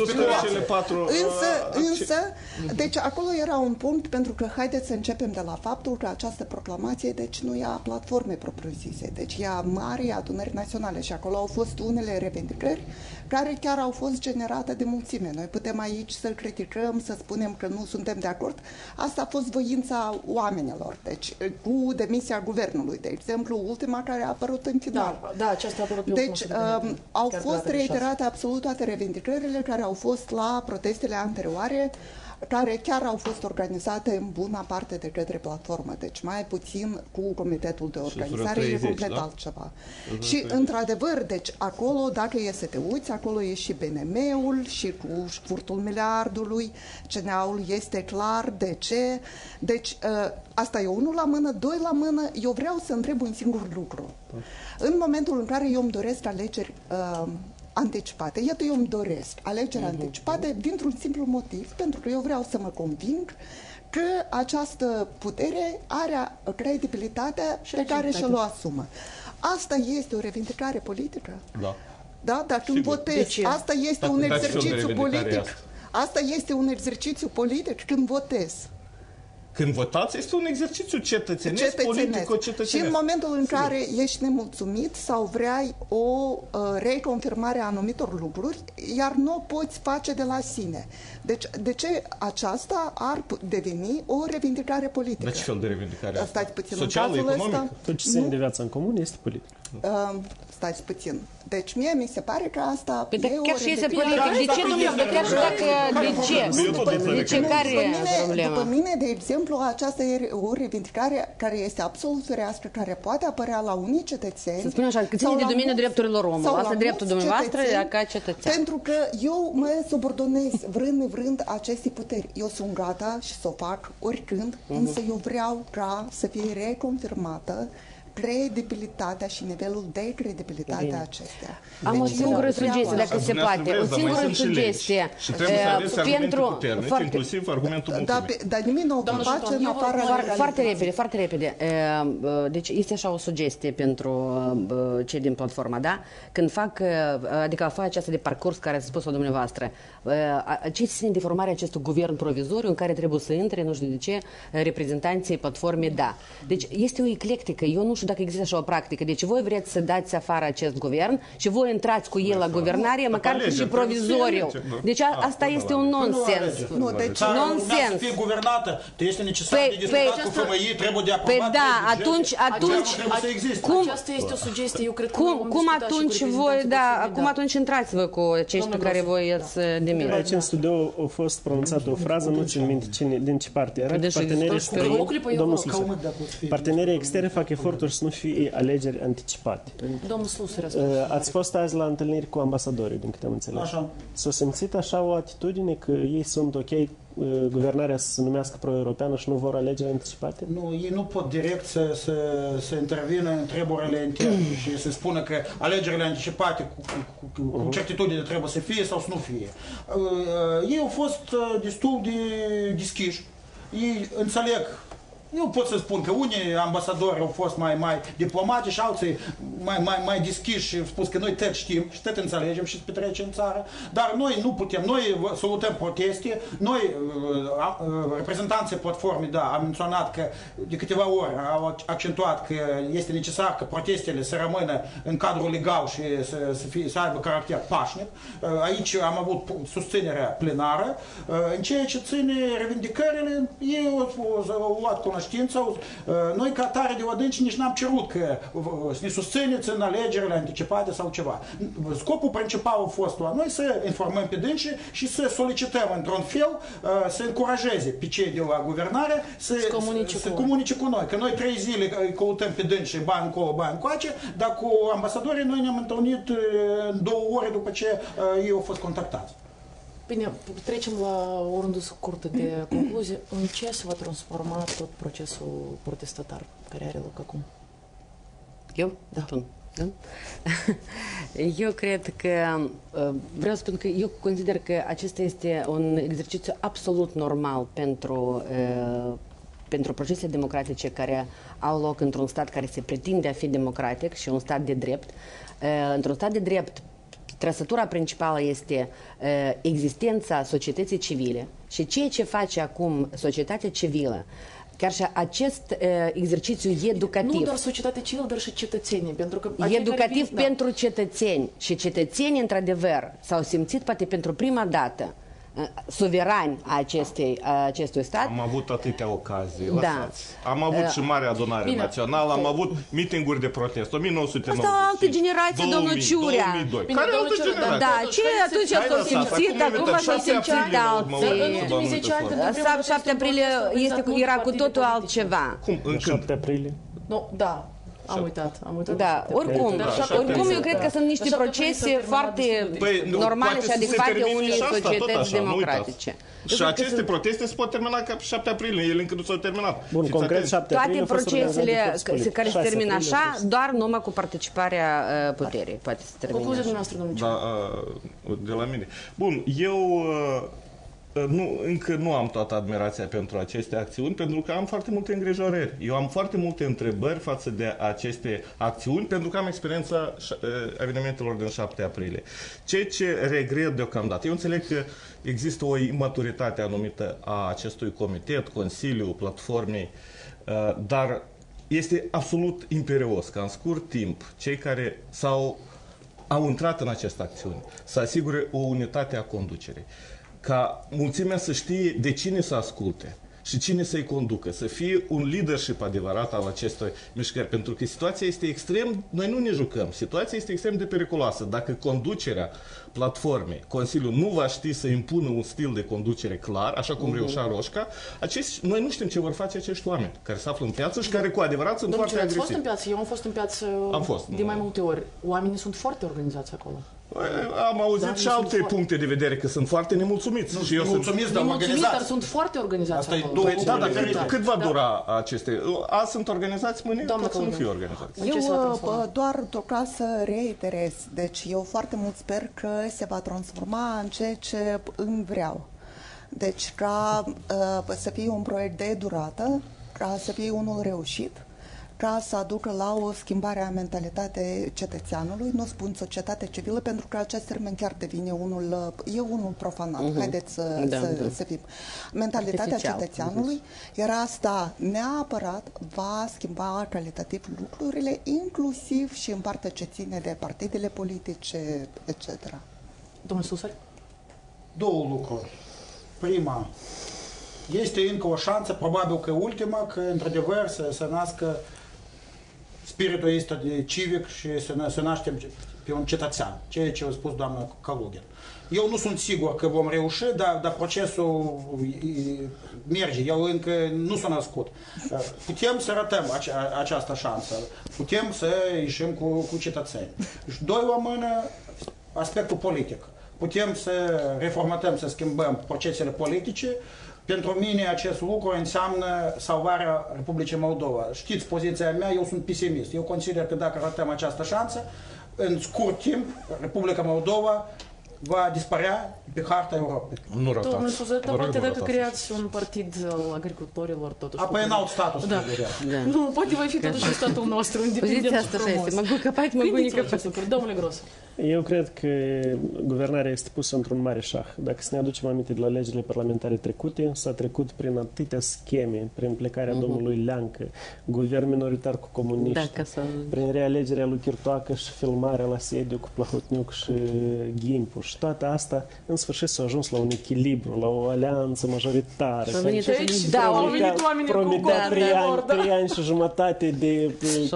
Însă, însă, deci acolo era un punct, pentru că haideți să începem de la faptul că această proclamație deci nu ia platforme propriu-zise, deci ia mari adunări naționale și acolo au fost unele revendicări care chiar au fost generate de mulțime. Noi putem aici să criticăm, să spunem că nu suntem de acord. Asta a fost voința oamenilor, deci cu demisia guvernului, de exemplu, ultima care a apărut în final. Da, da, aceasta a apărut. Deci um, au fost reiterate absolut toate revendicările care au fost la protestele anterioare, care chiar au fost organizate în bună parte de către platformă, deci mai puțin cu comitetul de organizare, e complet da? altceva. Uh-huh. Și într-adevăr, deci acolo, dacă e să te uiți, acolo e și B N M-ul și cu furtul miliardului, C N A-ul este clar, de ce. Deci asta e unul la mână, doi la mână, eu vreau să întreb un singur lucru. În momentul în care eu îmi doresc alegeri uh, anticipate. Iată, eu îmi doresc alegeri anticipate dintr-un simplu motiv, pentru că eu vreau să mă conving că această putere are credibilitatea pe care și-o asumă. Asta este o revindicare politică? Da. Da? Dar când votez, asta este un exercițiu politic. Asta este un exercițiu politic când votez. Când votați, este un exercițiu cetățenesc, politico-cetățenesc. Și în momentul în Sigur. care ești nemulțumit sau vrei o uh, reconfirmare a anumitor lucruri, iar nu o poți face de la sine. Deci, de ce aceasta ar deveni o revindicare politică? De ce fel de revindicare? Stați puțin, social, în cazul economic? ăsta, tot ce ține de viața în comun este politic. Uh, stați puțin. Deci mie mi se pare că asta păi e chiar o și este politic. De ce nu mi-a chiar și dacă de ce? De ce? Care e problema? După mine, de exemplu, aceasta e o revindicare care este absolut fereastră, care poate apărea la unii cetățeni. Să spun așa, că ține de domeniul drepturilor omului. Asta dreptul dumneavoastră ca cetățean. Pentru că eu mă subordonez vrând nevrând acestei puteri. Eu sunt gata și să o fac oricând, însă eu vreau ca să fie reconfirmată credibilitatea și nivelul de credibilitate a acestea. Am deci o singură sugestie, dacă se poate. O singură sugestie. Și trebuie să aveți argumente puternice, foarte, inclusiv argumentul mulțumit. Dar nimic nu o face în afară foarte, foarte repede, foarte repede. Deci este așa o sugestie pentru cei din platforma, da? Când fac, adică fac aceasta de parcurs care ați spus-o dumneavoastră, ce ține de formarea acestui guvern provizoriu în care trebuie să intre, nu știu de ce, reprezentanții platformei, da. Deci este o eclectică. Eu nu știu dacă există așa o practică. Deci voi vreți să dați afară acest guvern și voi intrați cu el la guvernare, măcar și provizoriu. Deci asta este un nonsens. Nu, deci nonsens. Să fie guvernată, este necesar de discutat cu F M I, trebuie de aprobat. Păi da, atunci, atunci, cum aceasta este o sugestie, eu cred că cum, cum atunci voi, da, cum atunci intrați-vă cu acești pe care voi ați demit? Aici în studio a fost pronunțată o frază, nu țin minte cine, din ce parte era. Partenerii externi, domnul Sulțe, partenerii externi fac eforturi să nu fie alegeri anticipate. Domnul Slusu, Ați fost azi la întâlniri cu ambasadorii, din câte am înțeles. Așa. S-a simțit așa o atitudine că ei sunt ok, guvernarea să se numească pro-europeană și nu vor alegeri anticipate? Nu, ei nu pot direct să, să, să intervină în treburile interne și să spună că alegerile anticipate cu, cu, cu, cu certitudine trebuie să fie sau să nu fie. Ei au fost destul de deschiși. Ei înțeleg. Eu pot să spun că unii ambasadori au fost mai, mai diplomatici și alții mai, mai, mai deschiși și au spus că noi tot știm și tot înțelegem și se petrece în țară, dar noi nu putem, noi salutăm proteste, noi, reprezentanții platformei, da, am menționat că de câteva ori au accentuat că este necesar că protestele să rămână în cadrul legal și să, să, fie, să aibă caracter pașnic. Aici am avut susținerea plenară. În ceea ce ține revindicările, ei au luat cunoștință. Noi ca tare de odânci nici n-am cerut că să ne susțineți în alegerile anticipate sau ceva. Scopul principal a fost la noi să informăm pe dânci și să solicităm într-un fel, să încurajeze pe cei de la guvernare să, să, comunice, să cu comunice cu noi. Că noi trei zile îi căutăm pe dânci, bani încolo, bani încoace, dar cu ambasadorii noi ne-am întâlnit două ore după ce ei au fost contactați. Bine, trecem la o rundă scurtă de concluzie. În ce se va transforma tot procesul protestatar care are loc acum? Eu? Da. Da? Eu cred că, vreau să spun că eu consider că acesta este un exercițiu absolut normal pentru, pentru procese democratice care au loc într-un stat care se pretinde a fi democratic și un stat de drept. Într-un stat de drept, trăsătura principală este uh, existența societății civile și ceea ce face acum societatea civilă, chiar și acest uh, exercițiu educativ. Nu doar societatea civilă, dar și cetățenii. Pentru că educativ vin, pentru da. cetățeni. Și cetățenii, într-adevăr, s-au simțit poate pentru prima dată suverani a acestei, a acestui stat. Am avut atâtea ocazii, da. lăsați. Am avut uh, și Marea Adunare bine. Națională, am avut mitinguri de protest, o mie nouă sute nouăzeci. Asta altă generație, domnul Ciurea. două mii doi. Care altă generație? Da, ce atunci s-au simțit, acum s-au simțit alții. șapte aprilie era cu totul altceva. Cum? În șapte aprilie? Nu, da. Am uitat, am uitat. Da, oricum, oricum eu cred că sunt niște procese foarte normale și adecvate unei societăți democratice. Și aceste proteste se pot termina ca șapte aprilie, ele încă nu s-au terminat. Bun, concret șapte aprilie. Toate procesele care se termină așa, doar numai cu participarea puterii poate să termine. Concluzia noastră, domnul Ciu. Da, de la mine. Bun, eu Nu, încă nu am toată admirația pentru aceste acțiuni, pentru că am foarte multe îngrijorări. Eu am foarte multe întrebări față de aceste acțiuni, pentru că am experiența evenimentelor din șapte aprilie. Ceea ce regret deocamdată, eu înțeleg că există o imaturitate anumită a acestui comitet, Consiliu, Platformei, dar este absolut imperios ca în scurt timp cei care s-au au intrat în această acțiune să asigure o unitate a conducerii, ca mulțimea să știe de cine să asculte și cine să-i conducă, să fie un leadership adevărat al acestei mișcări, pentru că situația este extrem, noi nu ne jucăm, situația este extrem de periculoasă. Dacă conducerea platformei, Consiliul nu va ști să impună un stil de conducere clar, așa cum uh-huh. reușea Roșca, acești, noi nu știm ce vor face acești oameni care se află în piață și care cu adevărat sunt Domnul foarte agresivi. agresivi. Fost în piață, eu am fost în piață am fost, de mai multe ori. Oamenii sunt foarte organizați acolo. Am auzit da, și alte puncte de vedere că sunt foarte nemulțumiți. Nu, și eu nemulțumiți, dar organizați. Dar sunt foarte organizați Asta acolo. E da, dar da. cât va dura da. aceste... Azi sunt organizați, mâine Doamna tot să nu fie organizați. Eu doar vreau să reiterez. Deci eu foarte mult sper că se va transforma în ceea ce îmi vreau. Deci ca uh, să fie un proiect de durată, ca să fie unul reușit, ca să aducă la o schimbare a mentalității cetățeanului, nu spun societate civilă, pentru că acest termen chiar devine unul, e unul profanat. Uh-huh. Haideți să, da, să, da. să fim. Mentalitatea Artificial. cetățeanului, iar asta neapărat va schimba calitativ lucrurile, inclusiv și în partea ce ține de partidele politice, et cetera. Domnul Susari? Două lucruri. Prima, este încă o șansă, probabil că ultima, că într-adevăr să, să nască spiritul ăsta de civic și să ne să naștem pe un cetățean, ceea ce a spus doamna Kalugin. Eu nu sunt sigur că vom reuși, dar, dar procesul merge, eu încă nu s-a născut. Putem să ratăm acea, această șansă, putem să ieșim cu, cu cetățeni. Și doi la mână, aspectul politic. Putem să reformatăm, să schimbăm procesele politice. Pentru mine acest lucru înseamnă salvarea Republicii Moldova. Știți poziția mea, eu sunt pesimist. Eu consider că dacă ratăm această șansă, în scurt timp, Republica Moldova va dispărea pe harta Europei. Nu ratați. Domnul Suzeta, poate dacă creați un partid al agricultorilor, totuși... Apoi în alt status. Da. Da. Nu, poate va fi totuși statul nostru, independent și asta frumos. este, mă căpat, mă bunică. Domnule Gros. Eu cred că guvernarea este pusă într-un mare șah. Dacă să ne aducem aminte de la legile parlamentare trecute, s-a trecut prin atâtea scheme, prin plecarea uh-huh. domnului Leancă, guvern minoritar cu comuniști, da, să... prin realegerea lui Chirtoacă și filmarea la sediu cu Plahotniuc și Ghimpu. Și toate asta, în sfârșit, s-a ajuns la un echilibru, la o alianță majoritară. Și venit, da, au venit oamenii cu gol, trei ani, trei ani și jumătate de...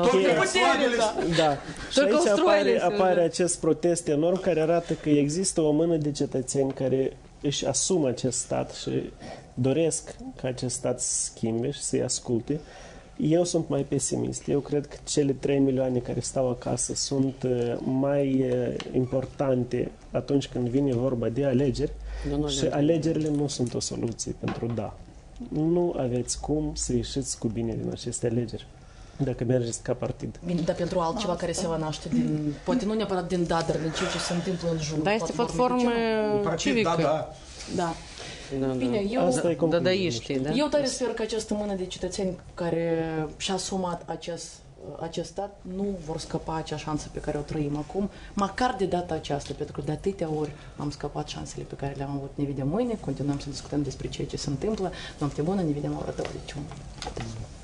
Da. Și aici apare, apare acest protest enorm care arată că există o mână de cetățeni care își asumă acest stat și doresc ca acest stat să schimbe și să-i asculte. Eu sunt mai pesimist. Eu cred că cele trei milioane care stau acasă sunt mai importante atunci când vine vorba de alegeri și alegerile nu sunt o soluție pentru da. Nu aveți cum să ieșiți cu bine din aceste alegeri dacă mergeți ca partid. Bine, dar pentru altceva care se va naște din, poate nu neapărat din da, dar din ceea ce se întâmplă în jurul. Da, este platformă civică. Da, da. Da. Da, bine, eu, Asta e da, da, ești, da? eu tare sper că această mână de cetățeni care și-a asumat acest, acest stat nu vor scăpa acea șansă pe care o trăim acum, măcar de data aceasta, pentru că de atâtea ori am scăpat șansele pe care le-am avut. Ne vedem mâine, continuăm să discutăm despre ceea ce se întâmplă. Noapte bună, ne vedem la ora douăzeci și unu.